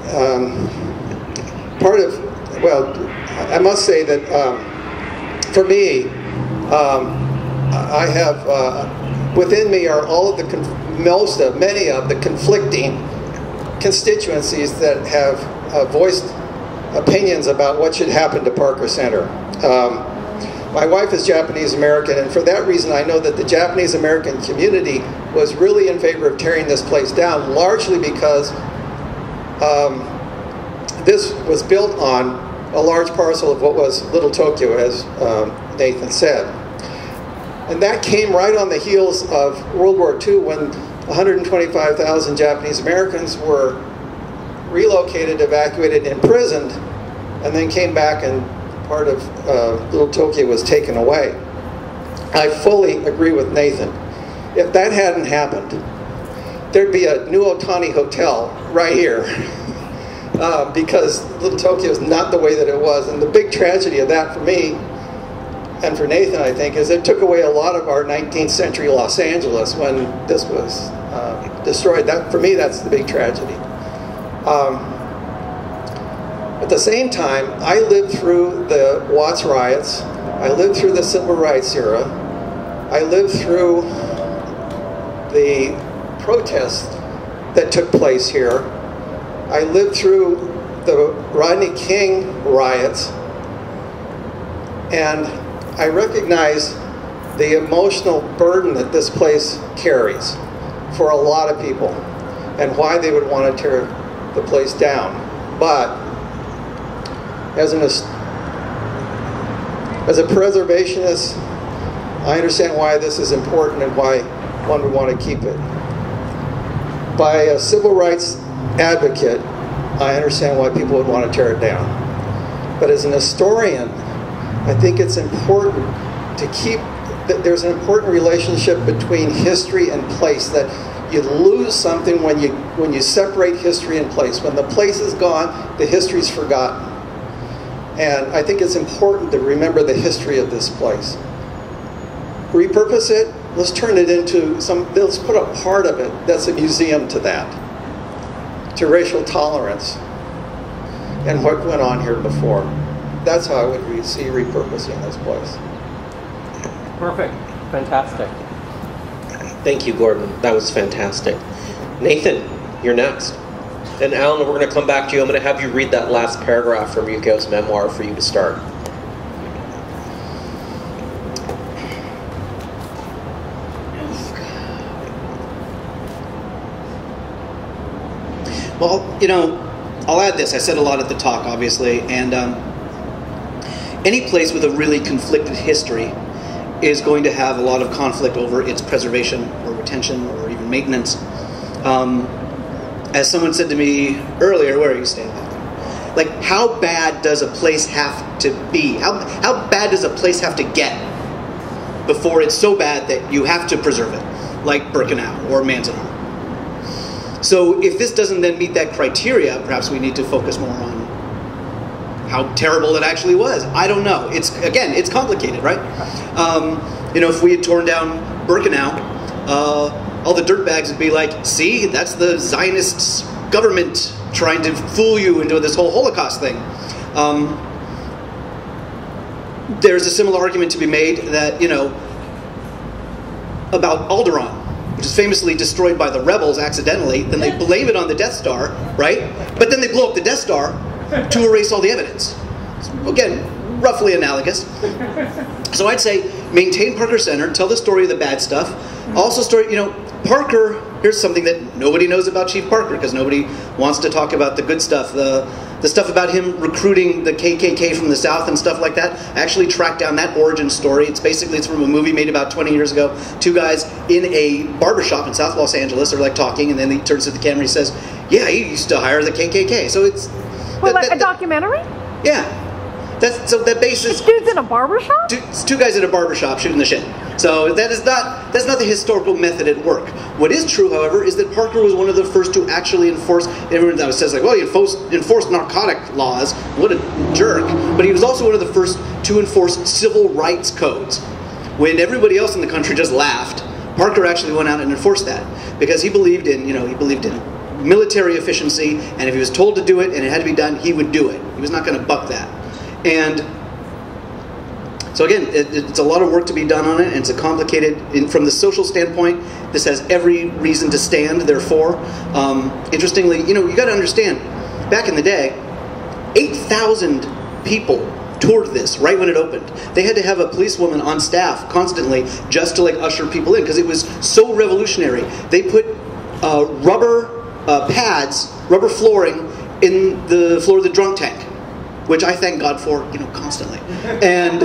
part of, well, I must say that for me, I have, within me are all of the, many of the conflicting constituencies that have voiced opinions about what should happen to Parker Center. My wife is Japanese American, and for that reason I know that the Japanese American community was really in favor of tearing this place down, largely because this was built on a large parcel of what was Little Tokyo, as Nathan said. And that came right on the heels of World War II, when 125,000 Japanese Americans were relocated, evacuated, imprisoned, and then came back and part of Little Tokyo was taken away. I fully agree with Nathan. If that hadn't happened, there'd be a New Otani Hotel right here. Because Little Tokyo is not the way that it was. And the big tragedy of that for me, and for Nathan I think, is it took away a lot of our 19th century Los Angeles when this was destroyed. That, for me, that's the big tragedy. At the same time, I lived through the Watts riots. I lived through the Civil Rights era. I lived through the protests that took place here. I lived through the Rodney King riots, and I recognize the emotional burden that this place carries for a lot of people and why they would want to tear the place down. But as a preservationist, I understand why this is important and why one would want to keep it. By a civil rights advocate, I understand why people would want to tear it down. But as an historian, I think it's important to keep that there's an important relationship between history and place, that you lose something when you separate history and place. When the place is gone, the history's forgotten. And I think it's important to remember the history of this place. Repurpose it, let's turn it into let's put a part of it that's a museum to that, to racial tolerance and what went on here before. That's how I would see repurposing this place. Perfect. Fantastic. Thank you, Gordon. That was fantastic. Nathan, you're next. And Alan, we're going to come back to you. I'm going to have you read that last paragraph from Yukio's memoir for you to start. Well, you know, I'll add this. I said a lot at the talk, obviously, and any place with a really conflicted history is going to have a lot of conflict over its preservation or retention or even maintenance. As someone said to me earlier, where are you staying? Like, how bad does a place have to be? How bad does a place have to get before it's so bad that you have to preserve it, like Birkenau or Manzanar? So if this doesn't then meet that criteria, perhaps we need to focus more on how terrible it actually was. I don't know. It's complicated, right? You know, if we had torn down Birkenau, all the dirtbags would be like, see, that's the Zionist government trying to fool you into this whole Holocaust thing. There's a similar argument to be made that, you know, about Alderaan, which is famously destroyed by the rebels accidentally, then they blame it on the Death Star, right? But then they blow up the Death Star to erase all the evidence. Again, roughly analogous. So I'd say maintain Parker Center, tell the story of the bad stuff. Also you know, Parker, here's something that nobody knows about Chief Parker, because nobody wants to talk about the good stuff, the stuff about him recruiting the KKK from the South and stuff like that. I actually tracked down that origin story. It's from a movie made about 20 years ago. Two guys in a barbershop in South Los Angeles are like talking, and then he turns to the camera and he says, yeah, he used to hire the KKK. So it's... Well, like a documentary? Yeah. So that basis. Dude's in a barbershop? It's two guys at a barbershop shooting the shit. So that's not the historical method at work. What is true, however, is that Parker was one of the first to actually enforce. Everyone that says like, well, he enforced narcotic laws. What a jerk! But he was also one of the first to enforce civil rights codes. When everybody else in the country just laughed, Parker actually went out and enforced that because he believed in military efficiency, and if he was told to do it and it had to be done, he would do it. He was not going to buck that. And so again, it's a lot of work to be done on it, and it's a complicated, from the social standpoint, this has every reason to stand, therefore. Interestingly, you got to understand, back in the day, 8,000 people toured this right when it opened. They had to have a policewoman on staff constantly just to usher people in because it was so revolutionary. They put rubber pads, rubber flooring in the floor of the drunk tank, which I thank God for, constantly. And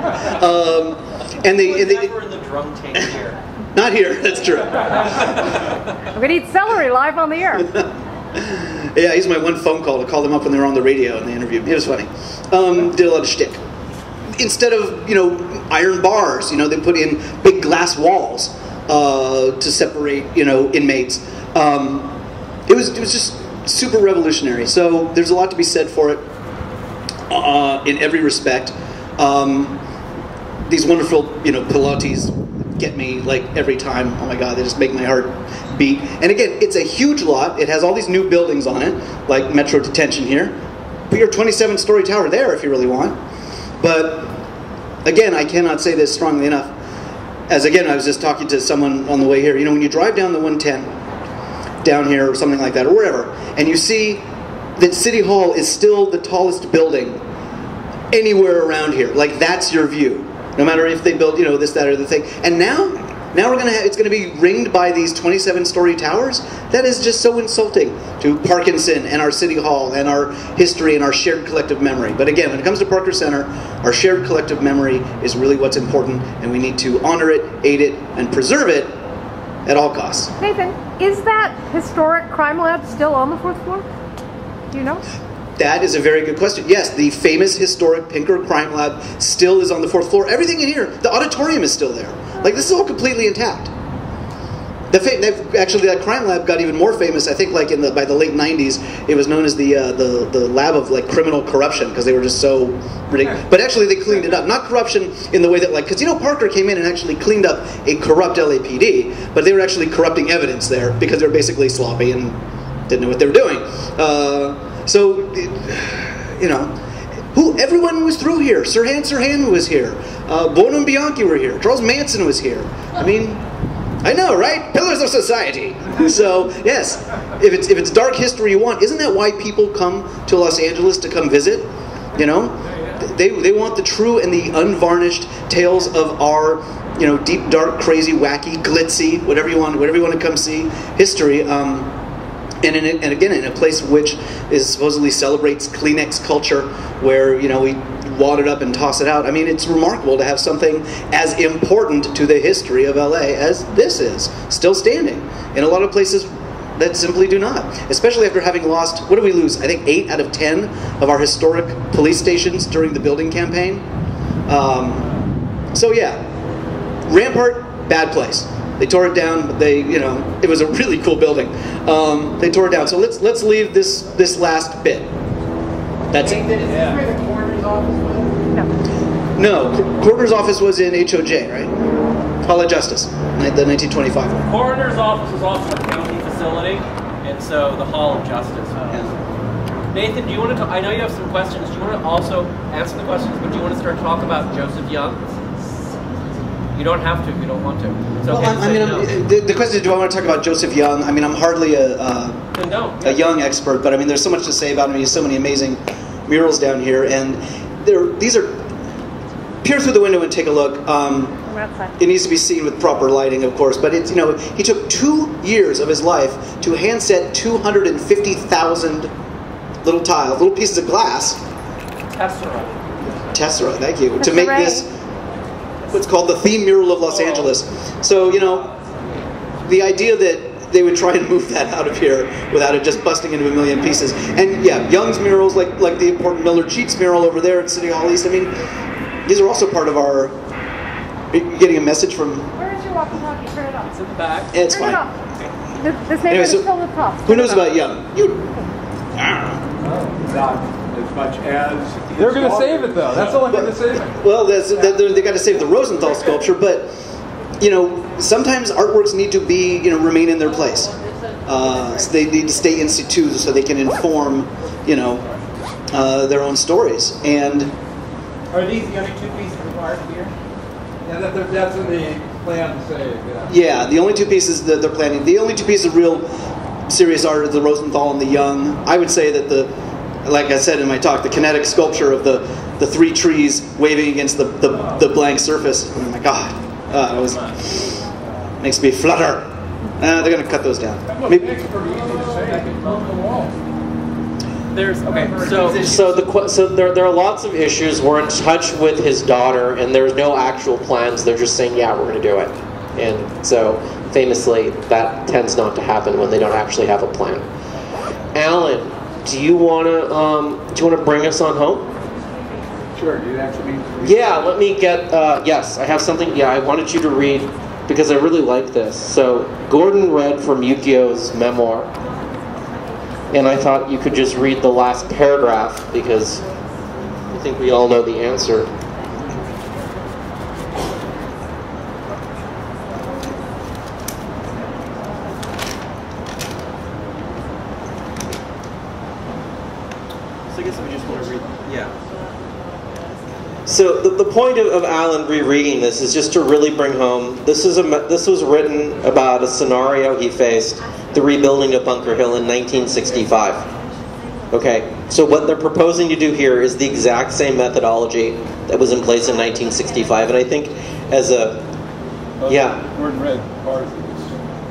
they never in the drunk tank here. Not here. That's true. I'm gonna eat celery live on the air. Yeah, I used my one phone call to call them up when they were on the radio and they interviewed me. It was funny. Did a lot of shtick. Instead of iron bars, they put in big glass walls to separate inmates. It was just super revolutionary. So there's a lot to be said for it. In every respect. These wonderful, Pilates get me every time. Oh my God, they just make my heart beat. And again, it's a huge lot. It has all these new buildings on it, like Metro Detention here. Put your 27-story tower there if you really want. But again, I cannot say this strongly enough. As again, I was just talking to someone on the way here. When you drive down the 110, down here or something like that, or wherever, and you see that City Hall is still the tallest building anywhere around here. That's your view. No matter if they build, this, that, or the thing. And now it's gonna be ringed by these 27-story towers. That is just so insulting to Parkinson and our City Hall and our history and our shared collective memory. But again, when it comes to Parker Center, our shared collective memory is really what's important, and we need to honor it, aid it, and preserve it at all costs. Nathan, is that historic crime lab still on the 4th floor? Do you know? That is a very good question. Yes, the famous historic Pinker Crime Lab still is on the 4th floor. Everything in here, the auditorium is still there. This is all completely intact. Actually, that crime lab got even more famous. I think, by the late '90s, it was known as the lab of criminal corruption because they were just so ridiculous. But actually, they cleaned it up. Not corruption in the way that because Parker came in and actually cleaned up a corrupt LAPD, but they were actually corrupting evidence there because they were basically sloppy and didn't know what they were doing. Everyone was through here. Sirhan Sirhan was here. Bono and Bianchi were here. Charles Manson was here. I know, right? Pillars of society. So, yes, if it's dark history you want, isn't that why people come to Los Angeles to come visit? They want the true and the unvarnished tales of our, deep, dark, crazy, wacky, glitzy, whatever you want to come see history. And again, in a place which supposedly celebrates Kleenex culture, where we wad it up and toss it out. It's remarkable to have something as important to the history of LA as this is still standing. In a lot of places that simply do not. Especially after having lost, what did we lose? I think 8 out of 10 of our historic police stations during the building campaign. So yeah, Rampart, bad place. They tore it down, but it was a really cool building. They tore it down. So let's leave this last bit. That's it. Is this where the coroner's office was? No, coroner's office was in HOJ, right? Hall of Justice, the 1925 one. Coroner's office was also a county facility, and so the Hall of Justice. Nathan, do you want to? I know you have some questions. Do you want to also answer the questions, but do you want to start talking about Joseph Young? You don't have to if you don't want to. It's okay the question is, do I want to talk about Joseph Young? I'm hardly a Young expert, but there's so much to say about him. He has so many amazing murals down here, and these are. Peer through the window and take a look. It needs to be seen with proper lighting, of course, but it's he took 2 years of his life to hand set 250,000 little pieces of glass. Tessera, thank you. To make this what's called the theme mural of Los Angeles. So, the idea that they would try and move that out of here without it just busting into a million pieces. And yeah, Young's murals, like the important Miller Cheats mural over there at City Hall East, I mean, these are also part of our, getting a message from... Where is your walkie-talkie? Turn it off. It's in the back. It's Turn fine. it off. This neighborhood is filled with puffs. Who knows about Young? You. Not as much as... They're going to save it, though. That's the only thing to save it. Well, they got to save the Rosenthal sculpture, but, you know, sometimes artworks need to be, you know, remain in their place. So they need to stay in situ so they can inform, you know, their own stories. And Are these the only two pieces of art here? Yeah, that's in the plan to save, yeah. yeah, the only two pieces that they're planning, the only two pieces of real serious art are the Rosenthal and the Young. I would say that like I said in my talk, the kinetic sculpture of the three trees waving against the blank surface. Oh my God, makes me flutter. They're going to cut those down. Maybe. So there are lots of issues. We're in touch with his daughter, and there's no actual plans. They're just saying, yeah, we're going to do it. And so, famously, that tends not to happen when they don't actually have a plan. Alan, do you want to bring us on home? Sure. Do you actually mean? Yeah. Let me get. Yes, I have something. Yeah, I wanted you to read because I really like this. So Gordon read from Yukio's memoir. And I thought you could just read the last paragraph because I think we all know the answer. So I guess we just want to read, yeah. So the point of Alan rereading this is just to really bring home, this was written about a scenario he faced, the rebuilding of Bunker Hill in 1965. Okay, so what they're proposing to do here is the exact same methodology that was in place in 1965, and I think as a, yeah. Gordon read part of this.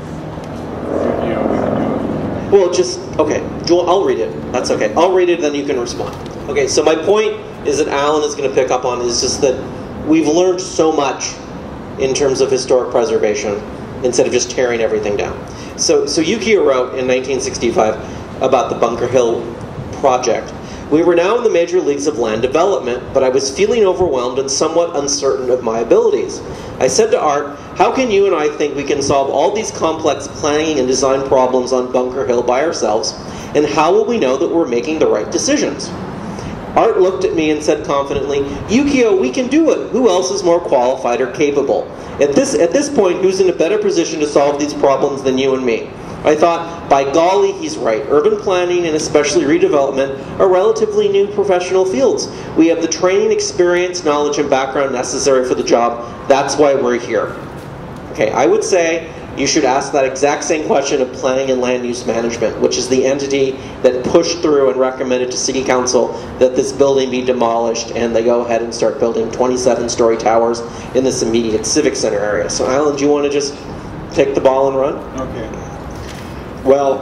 Yeah, we can do it. Well, just, okay, Joel, I'll read it. That's okay. I'll read it, then you can respond. Okay, so my point is that Alan is going to pick up on is just that we've learned so much in terms of historic preservation instead of just tearing everything down. So Yukio wrote in 1965 about the Bunker Hill project. We were now in the major leagues of land development, but I was feeling overwhelmed and somewhat uncertain of my abilities. I said to Art, how can you and I think we can solve all these complex planning and design problems on Bunker Hill by ourselves, and how will we know that we're making the right decisions? Art looked at me and said confidently, Yukio, we can do it. Who else is more qualified or capable? At this point, who's in a better position to solve these problems than you and me? I thought, by golly, he's right. Urban planning and especially redevelopment are relatively new professional fields. We have the training, experience, knowledge, and background necessary for the job. That's why we're here. Okay, I would say you should ask that exact same question of planning and land use management, which is the entity that pushed through and recommended to City Council that this building be demolished, and they go ahead and start building 27-story towers in this immediate civic center area. So Alan, do you want to just take the ball and run? Okay. Well,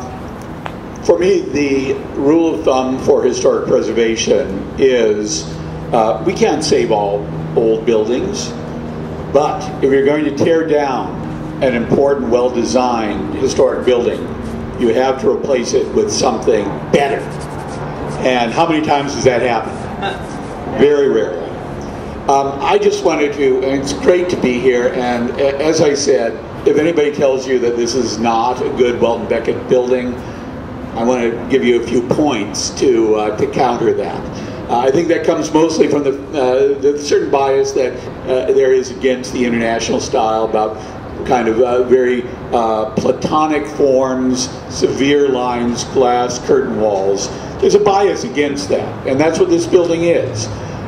for me, the rule of thumb for historic preservation is we can't save all old buildings, but if you're going to tear down an important, well-designed historic building, you have to replace it with something better. And how many times does that happen? Very rarely. I just wanted to, and it's great to be here, and as I said, if anybody tells you that this is not a good Welton Becket building, I want to give you a few points to counter that. I think that comes mostly from the certain bias that there is against the international style about kind of very platonic forms, severe lines, glass, curtain walls. There's a bias against that, and that's what this building is.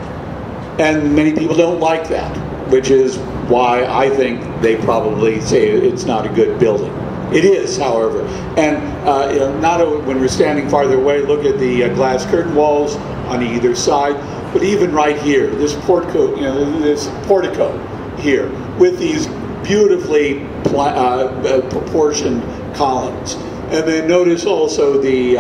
And many people don't like that, which is why I think they probably say it's not a good building. It is, however, and you know, not when we're standing farther away, look at the glass curtain walls on either side, but even right here, this portico, you know, this portico here with these beautifully proportioned columns, and then notice also the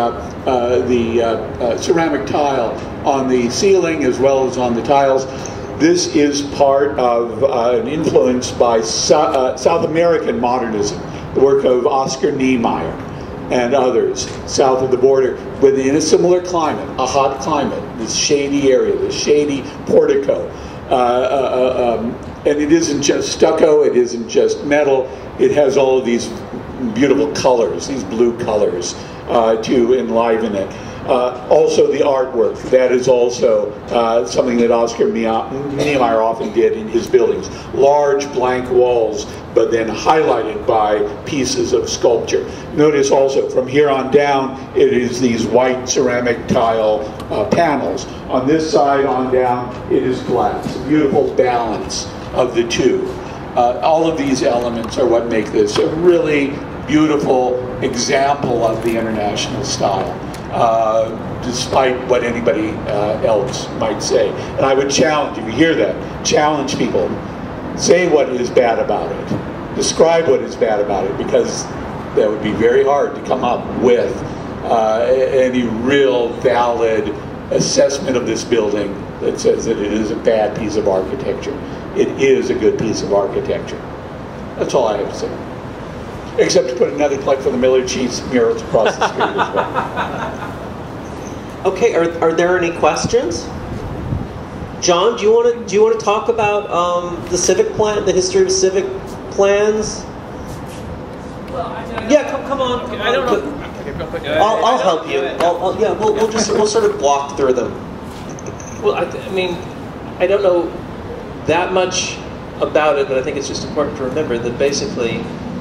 ceramic tile on the ceiling as well as on the tiles. This is part of an influence by South American modernism. the work of Oscar Niemeyer and others south of the border, within a similar climate, a hot climate, this shady area, this shady portico. And it isn't just stucco, it isn't just metal, it has all of these beautiful colors, these blue colors to enliven it. Also the artwork, that is also something that Oscar Niemeyer often did in his buildings. Large blank walls, but then highlighted by pieces of sculpture. Notice also from here on down, it is these white ceramic tile panels. On this side on down, it is glass. A beautiful balance of the two. All of these elements are what make this a really beautiful example of the international style. Despite what anybody else might say. And I would challenge, if you hear that, challenge people. Say what is bad about it. Describe what is bad about it, because that would be very hard to come up with any real valid assessment of this building that says that it is a bad piece of architecture. It is a good piece of architecture. That's all I have to say. Except to put another plug for the Miller Cheese murals across the street as well. Okay, are there any questions? John, do you want to talk about the civic plan, the history of civic plans? Well, yeah, come on. I don't know. I'll help you. We'll sort of walk through them. Well, I mean, I don't know that much about it, but I think it's just important to remember that basically,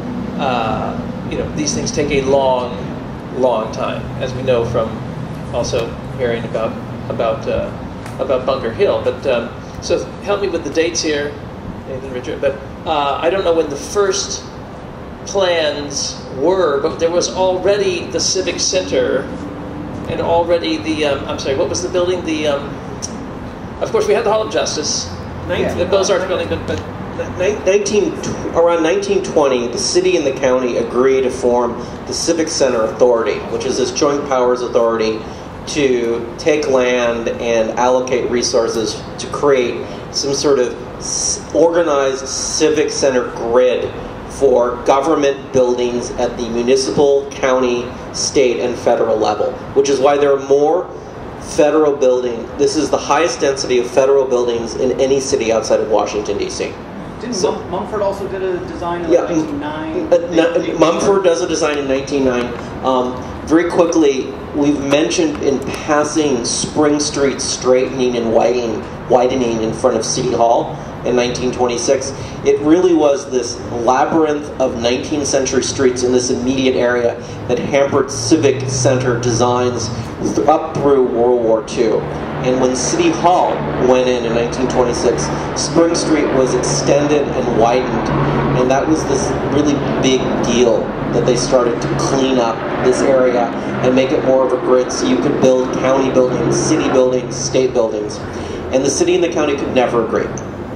these things take a long, long time, as we know from also hearing about Bunker Hill. But so help me with the dates here, Nathan, Richard. But I don't know when the first plans were, but there was already the Civic Center, and already the I'm sorry, what was the building? The of course we had the Hall of Justice, the Beaux-Arts building, but around 1920, the city and the county agreed to form the Civic Center Authority, which is this joint powers authority to take land and allocate resources to create some sort of organized civic center grid for government buildings at the municipal, county, state, and federal level, which is why there are more federal buildings. This is the highest density of federal buildings in any city outside of Washington, D.C. Didn't Mumford also did a design in 1909? Mumford does a design in 1909. Very quickly, we've mentioned in passing Spring Street straightening and widening in front of City Hall in 1926. It really was this labyrinth of 19th century streets in this immediate area that hampered civic center designs up through World War II. And when City Hall went in 1926, Spring Street was extended and widened, and that was this really big deal that they started to clean up this area and make it more of a grid so you could build county buildings, city buildings, state buildings. And the city and the county could never agree.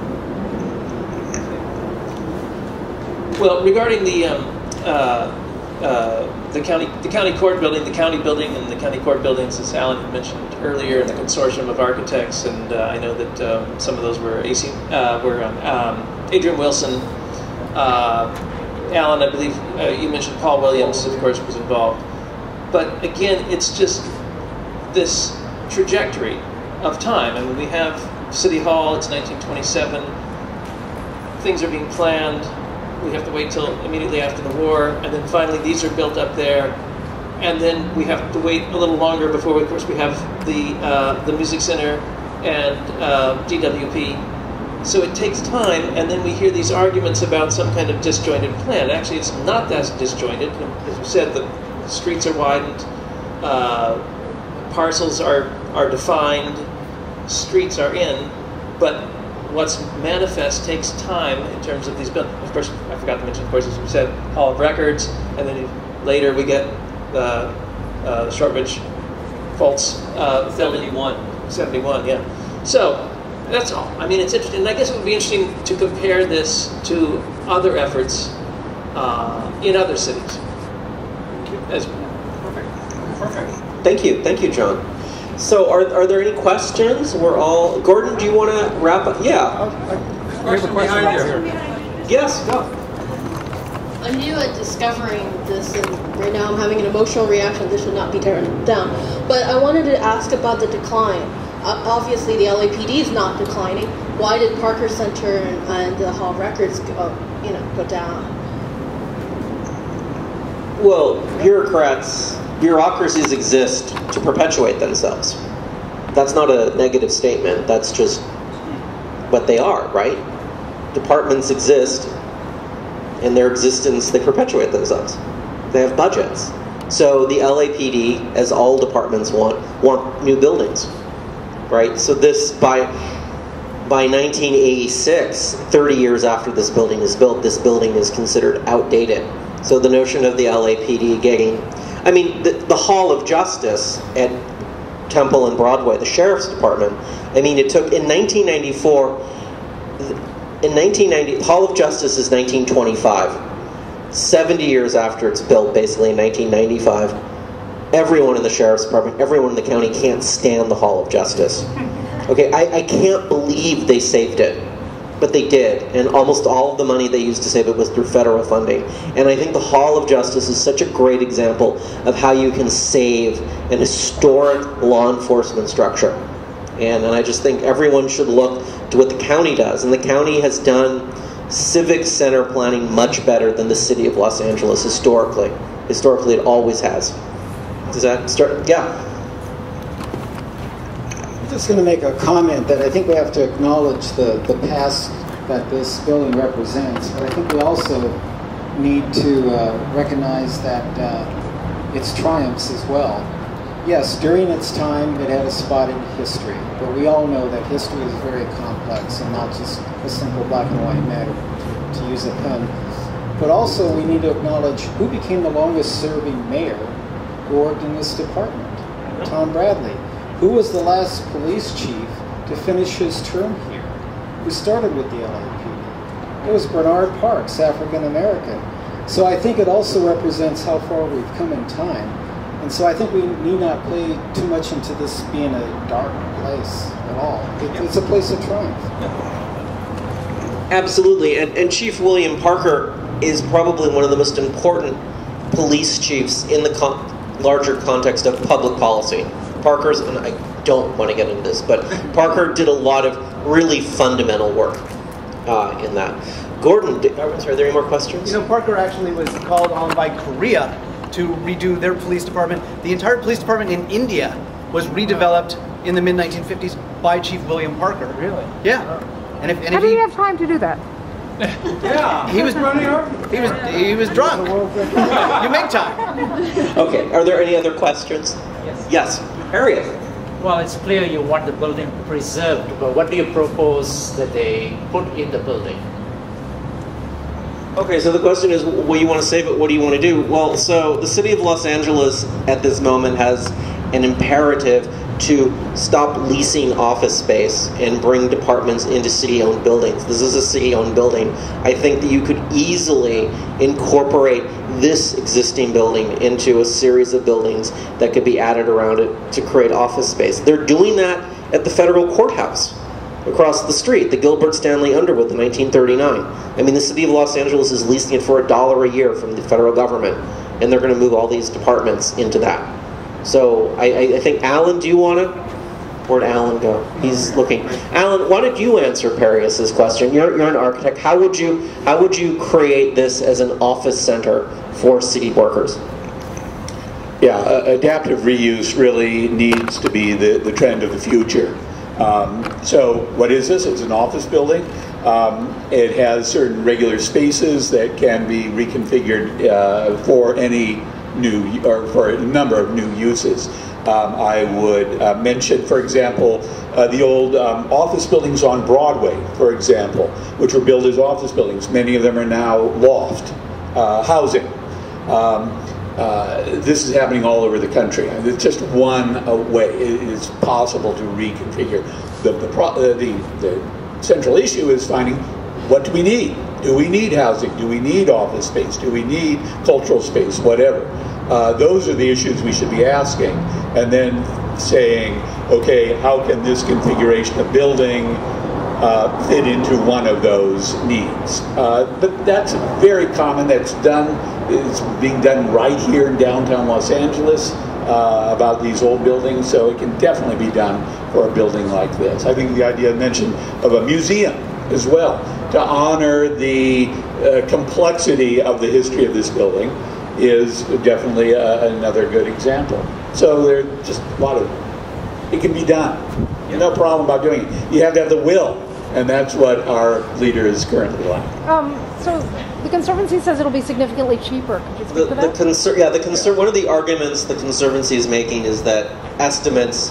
Well, regarding the county court building, the county building and the county court buildings, as Alan had mentioned earlier, and the consortium of architects, and I know that some of those were Adrian Wilson, Alan, I believe you mentioned Paul Williams, of course, was involved. But again, it's just this trajectory of time. I mean, we have City Hall, it's 1927, things are being planned. We have to wait till immediately after the war, and then finally these are built up there, and then we have to wait a little longer before, of course, we have the Music Center and DWP. So it takes time, and then we hear these arguments about some kind of disjointed plan. Actually, it's not that disjointed. As you said, the streets are widened, parcels are defined, streets are in, but what's manifest takes time in terms of these buildings. Of course, I forgot to mention, of course, as we said, Hall of Records, and then later we get the Shortridge Faults building. 71, yeah. So that's all. I mean, it's interesting. And I guess it would be interesting to compare this to other efforts in other cities. Perfect. Thank you, John. So, are there any questions? We're all. Gordon, do you want to wrap up? Yeah. Question behind you. Yes. Go. I'm new at discovering this, and right now I'm having an emotional reaction. This should not be turned down. But I wanted to ask about the decline. Obviously, the LAPD is not declining. Why did Parker Center and the Hall Records go down? Well, bureaucracies exist to perpetuate themselves. That's not a negative statement. That's just what they are, right? Departments exist. In their existence, they perpetuate themselves. They have budgets. So the LAPD, as all departments want new buildings, right? So this, by 1986, 30 years after this building is built, this building is considered outdated. So the notion of the LAPD getting, I mean, the Hall of Justice at Temple and Broadway, the Sheriff's Department, I mean, it took, in 1994, the Hall of Justice is 1925. 70 years after it's built, basically in 1995, everyone in the Sheriff's Department, everyone in the county can't stand the Hall of Justice. Okay, I can't believe they saved it, but they did, and almost all of the money they used to save it was through federal funding. And I think the Hall of Justice is such a great example of how you can save an historic law enforcement structure. And I just think everyone should look to what the county does. And the county has done civic center planning much better than the city of Los Angeles historically. Historically, it always has. Does that start? Yeah. I'm just going to make a comment that I think we have to acknowledge the past that this building represents, but I think we also need to recognize that its triumphs as well. Yes, during its time, it had a spot in history, but we all know that history is very complex and not just a simple black and white matter, to use a pun. But also, we need to acknowledge who became the longest-serving mayor who worked in this department, Tom Bradley. Who was the last police chief to finish his term here, who started with the LAPD? It was Bernard Parks, African-American. So I think it also represents how far we've come in time. And so I think we need not play too much into this being a dark place at all. It's a place of triumph. Absolutely, and Chief William Parker is probably one of the most important police chiefs in the larger context of public policy. Parker's, and I don't want to get into this, but Parker did a lot of really fundamental work in that. Gordon, are there any more questions? You know, Parker actually was called on by Korea to redo their police department. The entire police department in India was redeveloped in the mid-1950s by Chief William Parker. Really? Yeah. And if How do you have time to do that? Yeah, he was drunk. You make time. Okay, are there any other questions? Yes, Harriet. Well, it's clear you want the building preserved, but what do you propose that they put in the building? Okay, so the question is, well, you want to save it, what do you want to do? Well, so the city of Los Angeles at this moment has an imperative to stop leasing office space and bring departments into city-owned buildings. This is a city-owned building. I think that you could easily incorporate this existing building into a series of buildings that could be added around it to create office space. They're doing that at the federal courthouse across the street, the Gilbert Stanley Underwood, the 1939. I mean, the city of Los Angeles is leasing it for $1 a year from the federal government, and they're going to move all these departments into that. So I think, Alan, do you want to? Where'd Alan go? He's looking. Alan, why don't you answer Perius's question? You're an architect. How would you create this as an office center for city workers? Yeah, adaptive reuse really needs to be the trend of the future. So what is this? It's an office building. It has certain regular spaces that can be reconfigured for any new, or for a number of new uses. I would mention, for example, the old office buildings on Broadway, for example, which were built as office buildings. Many of them are now loft housing. This is happening all over the country. It's just one way. It is possible to reconfigure. The central issue is finding, what do we need? Do we need housing? Do we need office space? Do we need cultural space? Whatever. Those are the issues we should be asking, and then saying, okay, how can this configuration of building fit into one of those needs. But that's very common. That's done. It's being done right here in downtown Los Angeles about these old buildings. So it can definitely be done for a building like this. I think the idea mentioned of a museum as well to honor the complexity of the history of this building is definitely another good example. So there's just a lot of, it can be done. No problem about doing it. You have to have the will, and that's what our leader is currently lacking. So the Conservancy says it'll be significantly cheaper. Could you speak to that? One of the arguments the Conservancy is making is that estimates.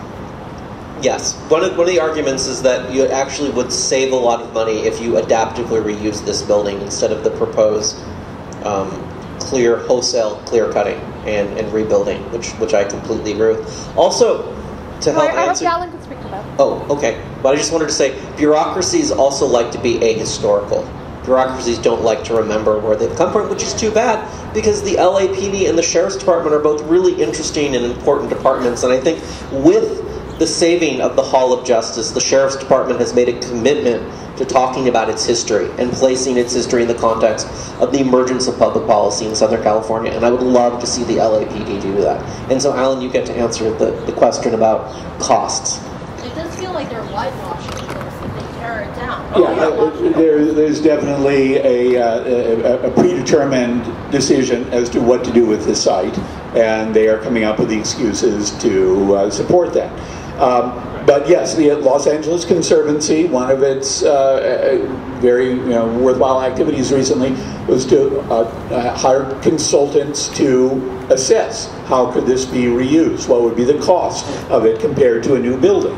Yes, one of the arguments is that you actually would save a lot of money if you adaptively reuse this building instead of the proposed wholesale clear cutting and rebuilding, which I completely agree with. Also, to help answer. I hope Alan could speak to that. Oh, okay. But I just wanted to say, bureaucracies also like to be ahistorical. Bureaucracies don't like to remember where they've come from, which is too bad, because the LAPD and the Sheriff's Department are both really interesting and important departments, and I think with the saving of the Hall of Justice, the Sheriff's Department has made a commitment to talking about its history and placing its history in the context of the emergence of public policy in Southern California, and I would love to see the LAPD do that. And so, Alan, you get to answer the question about costs. It does feel like they're whitewashing this if they tear it down. There's definitely a predetermined decision as to what to do with the site, and they are coming up with the excuses to support that. But yes, the Los Angeles Conservancy, one of its very worthwhile activities recently was to hire consultants to assess how could this be reused, what would be the cost of it compared to a new building.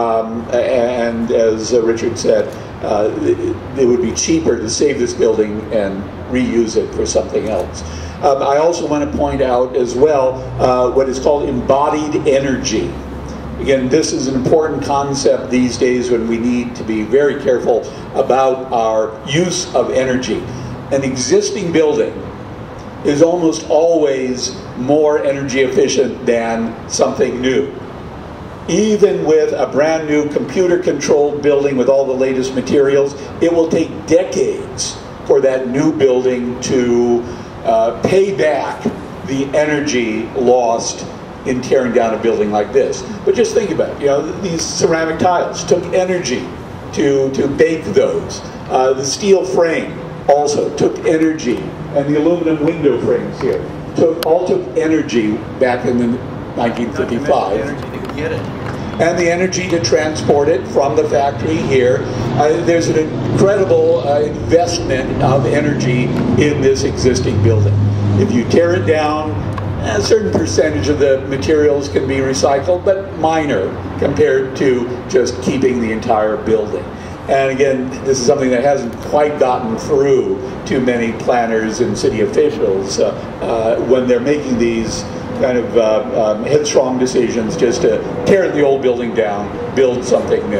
And as Richard said, it would be cheaper to save this building and reuse it for something else. I also want to point out as well what is called embodied energy. Again, this is an important concept these days when we need to be very careful about our use of energy. An existing building is almost always more energy efficient than something new. Even with a brand new computer-controlled building with all the latest materials, it will take decades for that new building to pay back the energy lost in tearing down a building like this. But just think about it, these ceramic tiles took energy to bake those. The steel frame also took energy, and the aluminum window frames here all took energy back in the 1955. Energy to get it. And the energy to transport it from the factory here. There's an incredible investment of energy in this existing building. If you tear it down, a certain percentage of the materials can be recycled, but minor compared to just keeping the entire building. And again, this is something that hasn't quite gotten through to many planners and city officials when they're making these kind of headstrong decisions just to tear the old building down, build something new.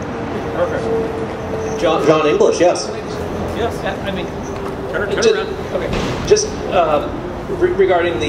Perfect. John English, yes. Yes, I mean, turn around. Okay, just regarding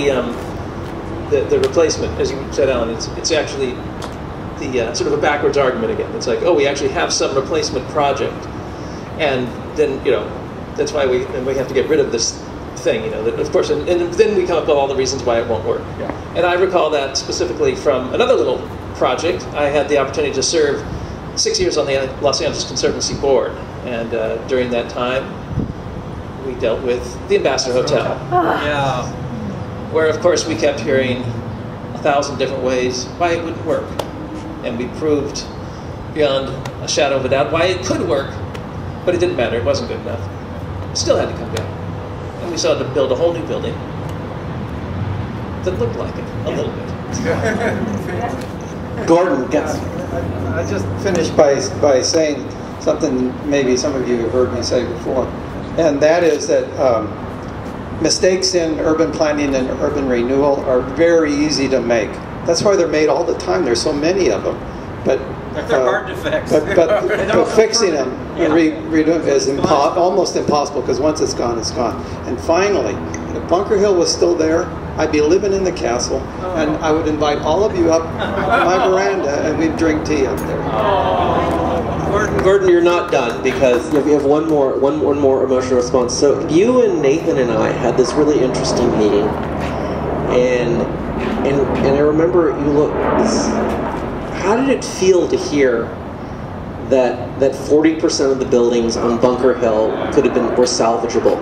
the replacement, as you said, Alan, it's actually the sort of a backwards argument again. It's like, oh, we actually have some replacement project, and then that's why we have to get rid of this thing, that, of course, and then we come up with all the reasons why it won't work. Yeah. And I recall that specifically from another little project. I had the opportunity to serve 6 years on the Los Angeles Conservancy board, and during that time, we dealt with the Ambassador Hotel. Yeah. Where, of course, we kept hearing 1,000 different ways why it wouldn't work. And we proved beyond a shadow of a doubt why it could work, but it didn't matter. It wasn't good enough. It still had to come down. And we still had to build a whole new building that looked like it a little bit. Gordon, yes. I just finished by saying something maybe some of you have heard me say before, and that is that mistakes in urban planning and urban renewal are very easy to make. That's why they're made all the time. There's so many of them. But they're hard to fix. But fixing them and redoing it is almost impossible, because once it's gone, it's gone. And finally, if Bunker Hill was still there, I'd be living in the castle, and I would invite all of you up on my veranda, and we'd drink tea up there. Gordon, you're not done because you have one more emotional response. So you and Nathan and I had this really interesting meeting, and I remember you look. How did it feel to hear that 40% of the buildings on Bunker Hill were salvageable?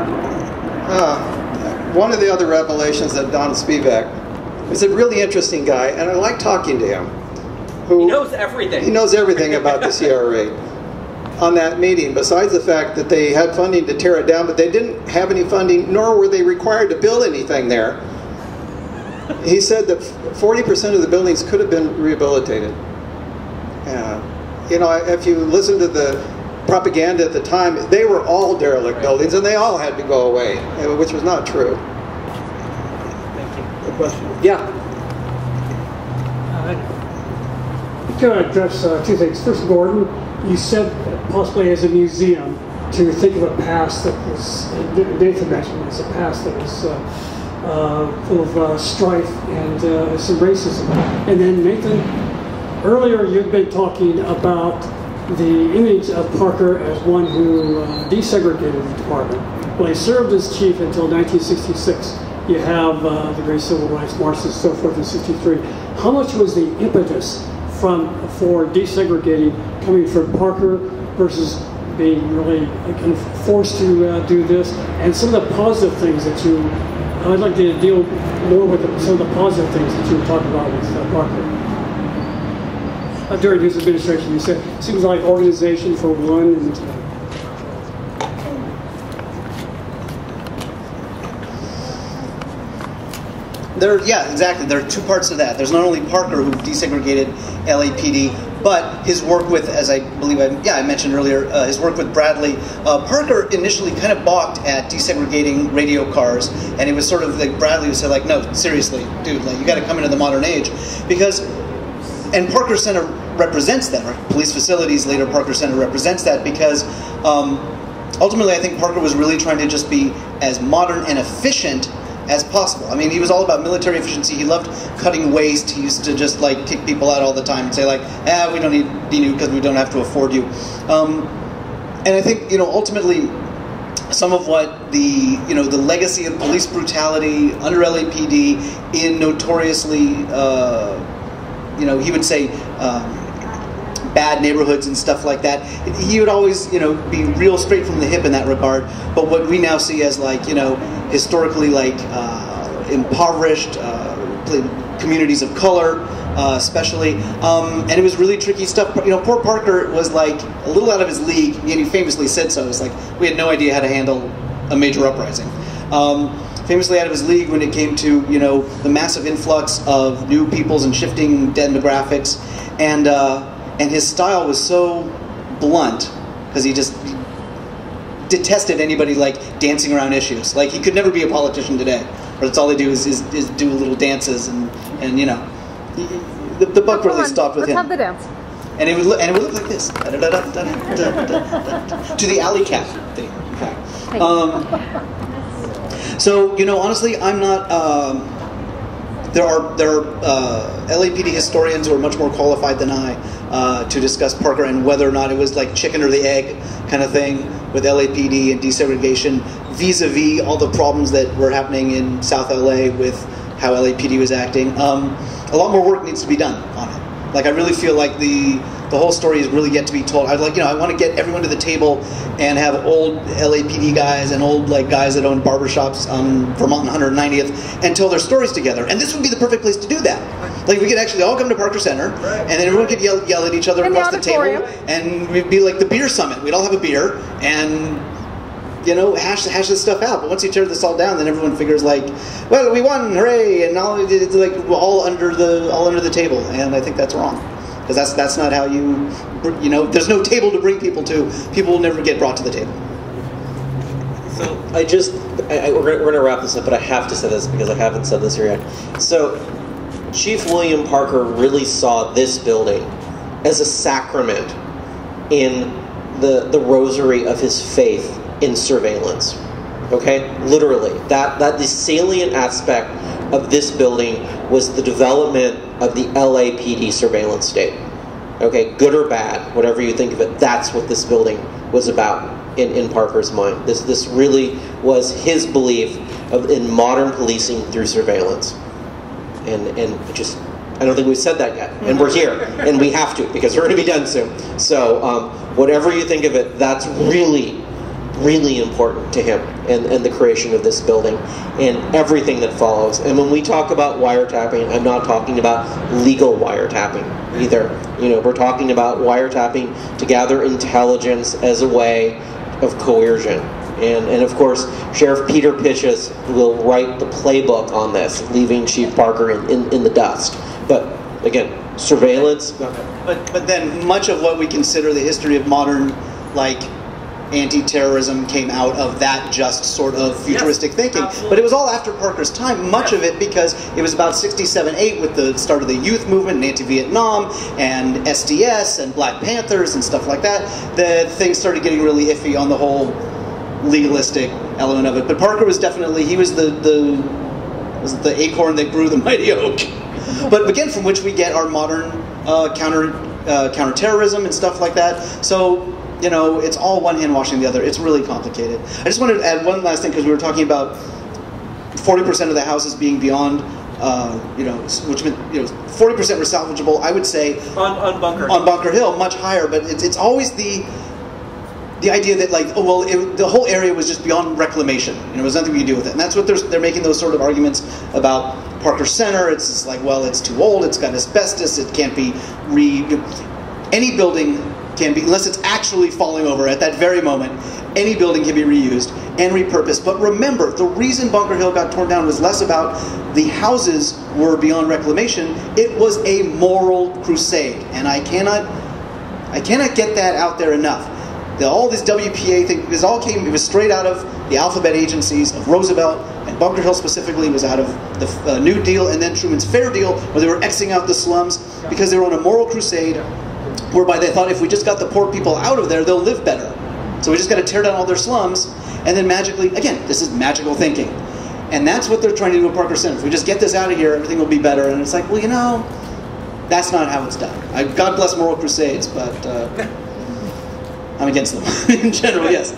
One of the other revelations that Don Spivak is a really interesting guy, and I like talking to him. He knows everything. He knows everything about the CRA. On that meeting, besides the fact that they had funding to tear it down, but they didn't have any funding, nor were they required to build anything there. He said that 40% of the buildings could have been rehabilitated. You know, if you listen to the propaganda at the time, they were all derelict buildings, and they all had to go away, which was not true. Thank you. A question? Yeah. I'm going to address two things. First, Gordon, you said possibly as a museum to think of a past that was, Nathan mentioned, as a past that was full of strife and some racism. And then Nathan, earlier you've been talking about the image of Parker as one who desegregated the department. Well, he served as chief until 1966. You have the great civil rights marches and so forth in 63. How much was the impetus for desegregating coming from Parker versus being really kind of forced to do this? And some of the positive things that I'd like to deal more with some of the positive things that you were talking about with Parker. During his administration, he said, it seems like organization for one. And, yeah, exactly. There are two parts to that. There's not only Parker who desegregated LAPD, but his work with, as I believe I mentioned earlier, his work with Bradley. Parker initially kind of balked at desegregating radio cars, and it was sort of like Bradley would say, like, no, seriously, dude, like you got to come into the modern age, and Parker Center represents that, right? Police facilities, later Parker Center represents that because ultimately I think Parker was really trying to just be as modern and efficient as possible. I mean, he was all about military efficiency. He loved cutting waste. He used to just like kick people out all the time and say like, we don't need you because we don't have to afford you. And I think, ultimately some of what the legacy of police brutality under LAPD in notoriously, he would say, bad neighborhoods and stuff like that. He would always, be real straight from the hip in that regard. But what we now see as like, historically like impoverished communities of color, especially, and it was really tricky stuff. Poor Parker was like a little out of his league, and he famously said so. It's like we had no idea how to handle a major uprising. Famously out of his league when it came to the massive influx of new peoples and shifting demographics, and his style was so blunt because he just detested anybody like dancing around issues. Like he could never be a politician today, but that's all they do is do little dances and the buck really stopped with him. Let's have the dance. And it would look like this to the alley cat thing. In fact. So honestly, I'm not. There are LAPD historians who are much more qualified than I to discuss Parker and whether or not it was like chicken or the egg kind of thing with LAPD and desegregation vis-a-vis all the problems that were happening in South LA with how LAPD was acting. A lot more work needs to be done on it. Like I really feel like the whole story is really yet to be told. I want to get everyone to the table and have old LAPD guys and old like guys that own barbershops on Vermont and 190th and tell their stories together. And this would be the perfect place to do that. Like we could actually all come to Parker Center, and then everyone could yell at each other across the table, and we'd be like the beer summit. We'd all have a beer and hash this stuff out. But once you tear this all down, then everyone figures like, well, we won, hooray! And it's like all under the table. And I think that's wrong. Because that's not how there's no table to bring people to. People will never get brought to the table. So we're going to wrap this up, but I have to say this because I haven't said this here yet. So Chief William Parker really saw this building as a sacrament in the rosary of his faith in surveillance. Okay? Literally. That the salient aspect of this building was the development of the LAPD surveillance state. Okay, good or bad, whatever you think of it, that's what this building was about in Parker's mind. This really was his belief in modern policing through surveillance. And I don't think we've said that yet. And we're here, and we have to, because we're going to be done soon. So whatever you think of it, that's really, really important to him and the creation of this building and everything that follows. And when we talk about wiretapping, I'm not talking about legal wiretapping either. You know, we're talking about wiretapping to gather intelligence as a way of coercion. And of course, Sheriff Peter Pitches will write the playbook on this, leaving Chief Parker in the dust. But again, surveillance. But then much of what we consider the history of modern, like, anti-terrorism came out of that just sort of futuristic thinking. Absolutely. But it was all after Parker's time, much of it because it was about 67, 8 with the start of the youth movement and anti-Vietnam and SDS and Black Panthers and stuff like that, that things started getting really iffy on the whole legalistic element of it. But Parker was definitely, he was the acorn that grew the mighty oak. But again, from which we get our modern counterterrorism and stuff like that. So, you know, it's all one hand washing the other. It's really complicated. I just wanted to add one last thing, because we were talking about 40% of the houses being beyond, which meant 40% were salvageable. I would say on Bunker Hill, much higher. But it's always the idea that, like, the whole area was just beyond reclamation. There was nothing we could do with it, and that's what they're making those sort of arguments about Parker Center. It's just like, well, it's too old. It's got asbestos. It can't be any building can be, unless it's actually falling over at that very moment, any building can be reused and repurposed. But remember, the reason Bunker Hill got torn down was less about the houses were beyond reclamation. It was a moral crusade, and I cannot get that out there enough. All this WPA thing, it was straight out of the alphabet agencies of Roosevelt, and Bunker Hill specifically was out of the New Deal and then Truman's Fair Deal, where they were Xing out the slums because they were on a moral crusade, whereby they thought if we just got the poor people out of there, they'll live better. So we just got to tear down all their slums, and then magically, again, this is magical thinking. And that's what they're trying to do at Parker Center. If we just get this out of here, everything will be better. And it's like, well, that's not how it's done. God bless moral crusades, but I'm against them in general, yes.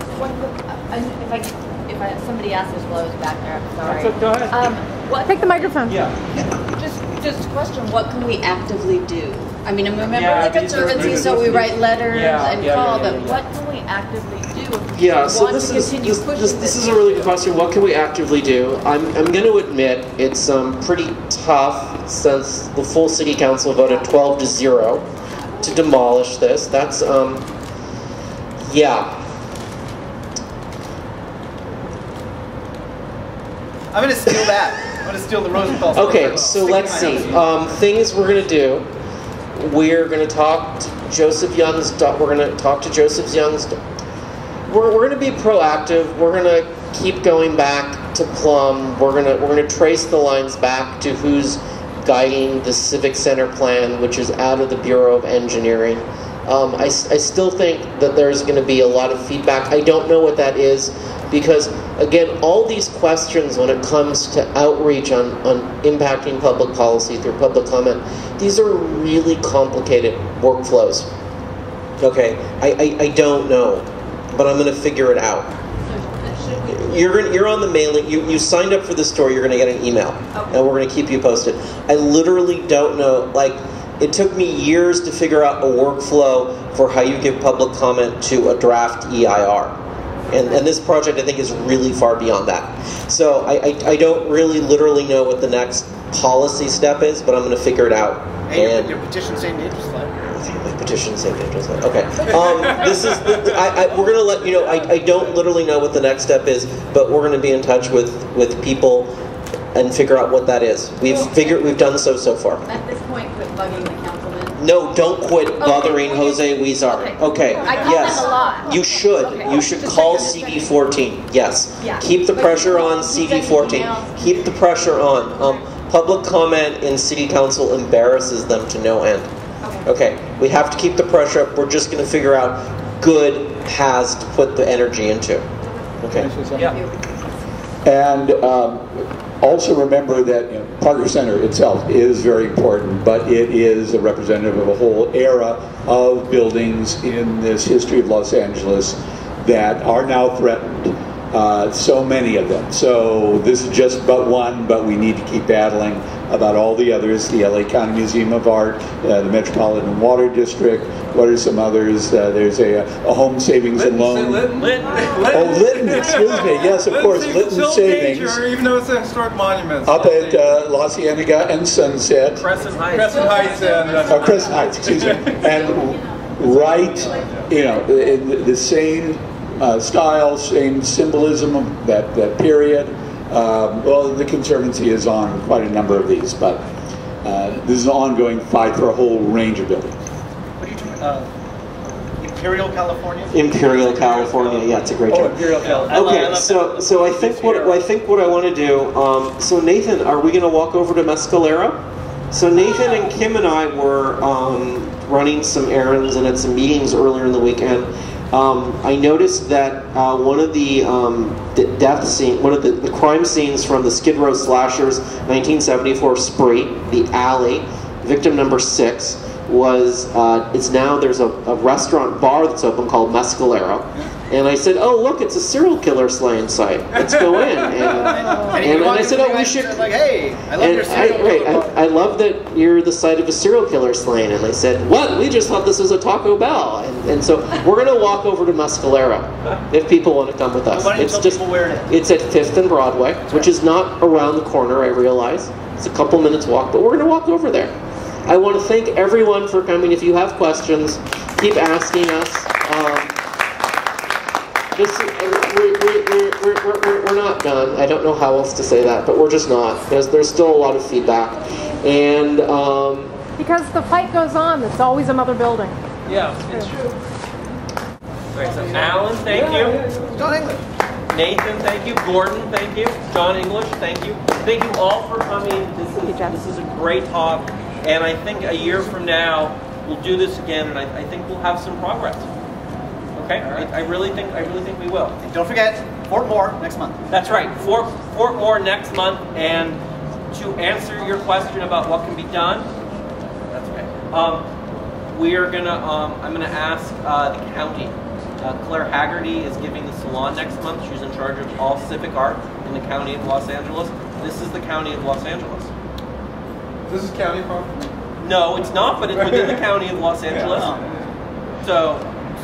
If somebody asked this while I was back there, I'm sorry. So go ahead. Take the microphone. Yeah. Just question, what can we actively do? I mean, remember the Conservancy, so we write letters and call, but what can we actively do if we want to continue pushing this? This is a really good question. What can we actively do? I'm going to admit it's pretty tough, since the full City Council voted 12-0 to demolish this. That's, yeah. I'm going to steal that. I'm going to steal the Rosenthal. Okay, so let's see. Things we're going to do. We're going to talk to Joseph Young's. We're going to talk to Joseph Young's. We're going to be proactive. We're going to keep going back to Plum. We're going to trace the lines back to who's guiding the Civic Center plan, which is out of the Bureau of Engineering. I still think that there's going to be a lot of feedback. I don't know what that is, because, again, all these questions when it comes to outreach on impacting public policy through public comment, these are really complicated workflows. Okay, I don't know, but I'm going to figure it out. You're on the mailing. You signed up for this story. You're going to get an email, and we're going to keep you posted. I literally don't know. It took me years to figure out a workflow for how you give public comment to a draft EIR. And this project, I think, is really far beyond that. So I don't really literally know what the next policy step is, but I'm going to figure it out. And your petition St. Andrew's flag. My petition St. Andrew's flag. Okay. This is we're going to let you know. I don't literally know what the next step is, but we're going to be in touch with people and figure out what that is. We've done so far. At this point, quit bugging the councilman. No, don't quit bothering Jose Huizar. Okay. I call yes. him a lot. You should. Okay. You should call CD14. Yes. Yeah. Keep the pressure on CD14. Keep the pressure on. Public comment in City Council embarrasses them to no end. Okay. We have to keep the pressure up. We're just going to figure out good paths to put the energy into. Okay. And Also remember that Parker Center itself is very important, but it is a representative of a whole era of buildings in this history of Los Angeles that are now threatened. So many of them. So this is just but one, but we need to keep battling about all the others. The LA County Museum of Art, the Metropolitan Water District. What are some others? There's a home savings and loan. Oh, Lytton, excuse me. Yes, of course, Lytton Savings. Danger, even though it's a historic monument. Up at La Cienega and Sunset. Crescent Heights and... Crescent Heights, excuse me. And right, the same style, same symbolism of that period. Well, the Conservancy is on quite a number of these, but this is an ongoing fight for a whole range of buildings. What are you talking Imperial California? Imperial California, yeah, it's a great term. Imperial California. Okay, so I think what I want to do. So Nathan, are we going to walk over to Mescalero? So Nathan and Kim and I were running some errands and had some meetings earlier in the weekend. I noticed that one of the the crime scenes from the Skid Row slashers 1974 spree, the alley, victim number 6, was there's a restaurant bar that's open called Mescalero. And I said, oh, look, it's a serial killer slaying site. Let's go in. And I said, oh, we should... Like, hey, I love your serial killer. I love that you're the site of a serial killer slaying. And they said, what? We just thought this was a Taco Bell. And so we're going to walk over to Mescalero if people want to come with us. It's at 5th and Broadway, which is not around the corner, I realize. It's a couple minutes walk, but we're going to walk over there. I want to thank everyone for coming. If you have questions, keep asking us. We're not done. I don't know how else to say that, but we're just not. There's still a lot of feedback. And because the fight goes on, there's always another building. Yeah, it's true. Great, so Alan, thank you. John English. Nathan, thank you. Gordon, thank you. John English, thank you. Thank you all for coming. This is a great talk, and I think a year from now we'll do this again, and I think we'll have some progress. Okay, right. I really think we will. And don't forget, Fort Moore next month. That's right, Fort Moore next month. And to answer your question about what can be done, that's okay. We are gonna. I'm gonna ask the county. Claire Haggerty is giving the Salon next month. She's in charge of all civic art in the county of Los Angeles. This is the county of Los Angeles. This is county property? No, it's not, but it's within the county of Los Angeles. So.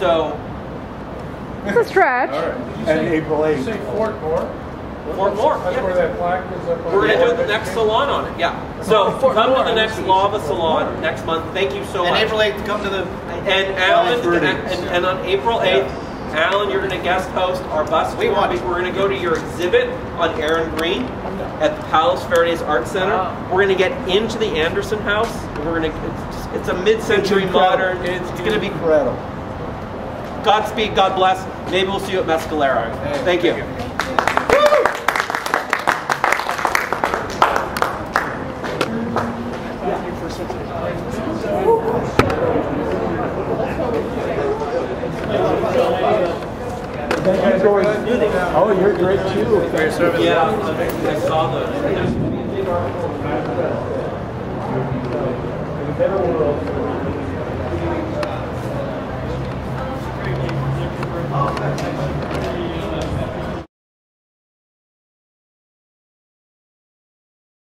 It's a stretch. All right. And April 8th. You say Fort Moore? Fort Moore. That's where that plaque is up on. We're going to do the next salon on it, yeah. So come to the next Lava Salon next month. Thank you so much. And April 8th, come to the... And Alan, and on April 8th, Alan, you're going to guest host our bus tour. We're going to go to your exhibit on Aaron Green at the Palos Verdes Art Center. We're going to get into the Anderson House. We're going to. It's a mid-century modern. It's going to be incredible. Godspeed, God bless. Maybe we'll see you at Mescalero. Thank you. Oh, you're great too. Yeah, I saw the.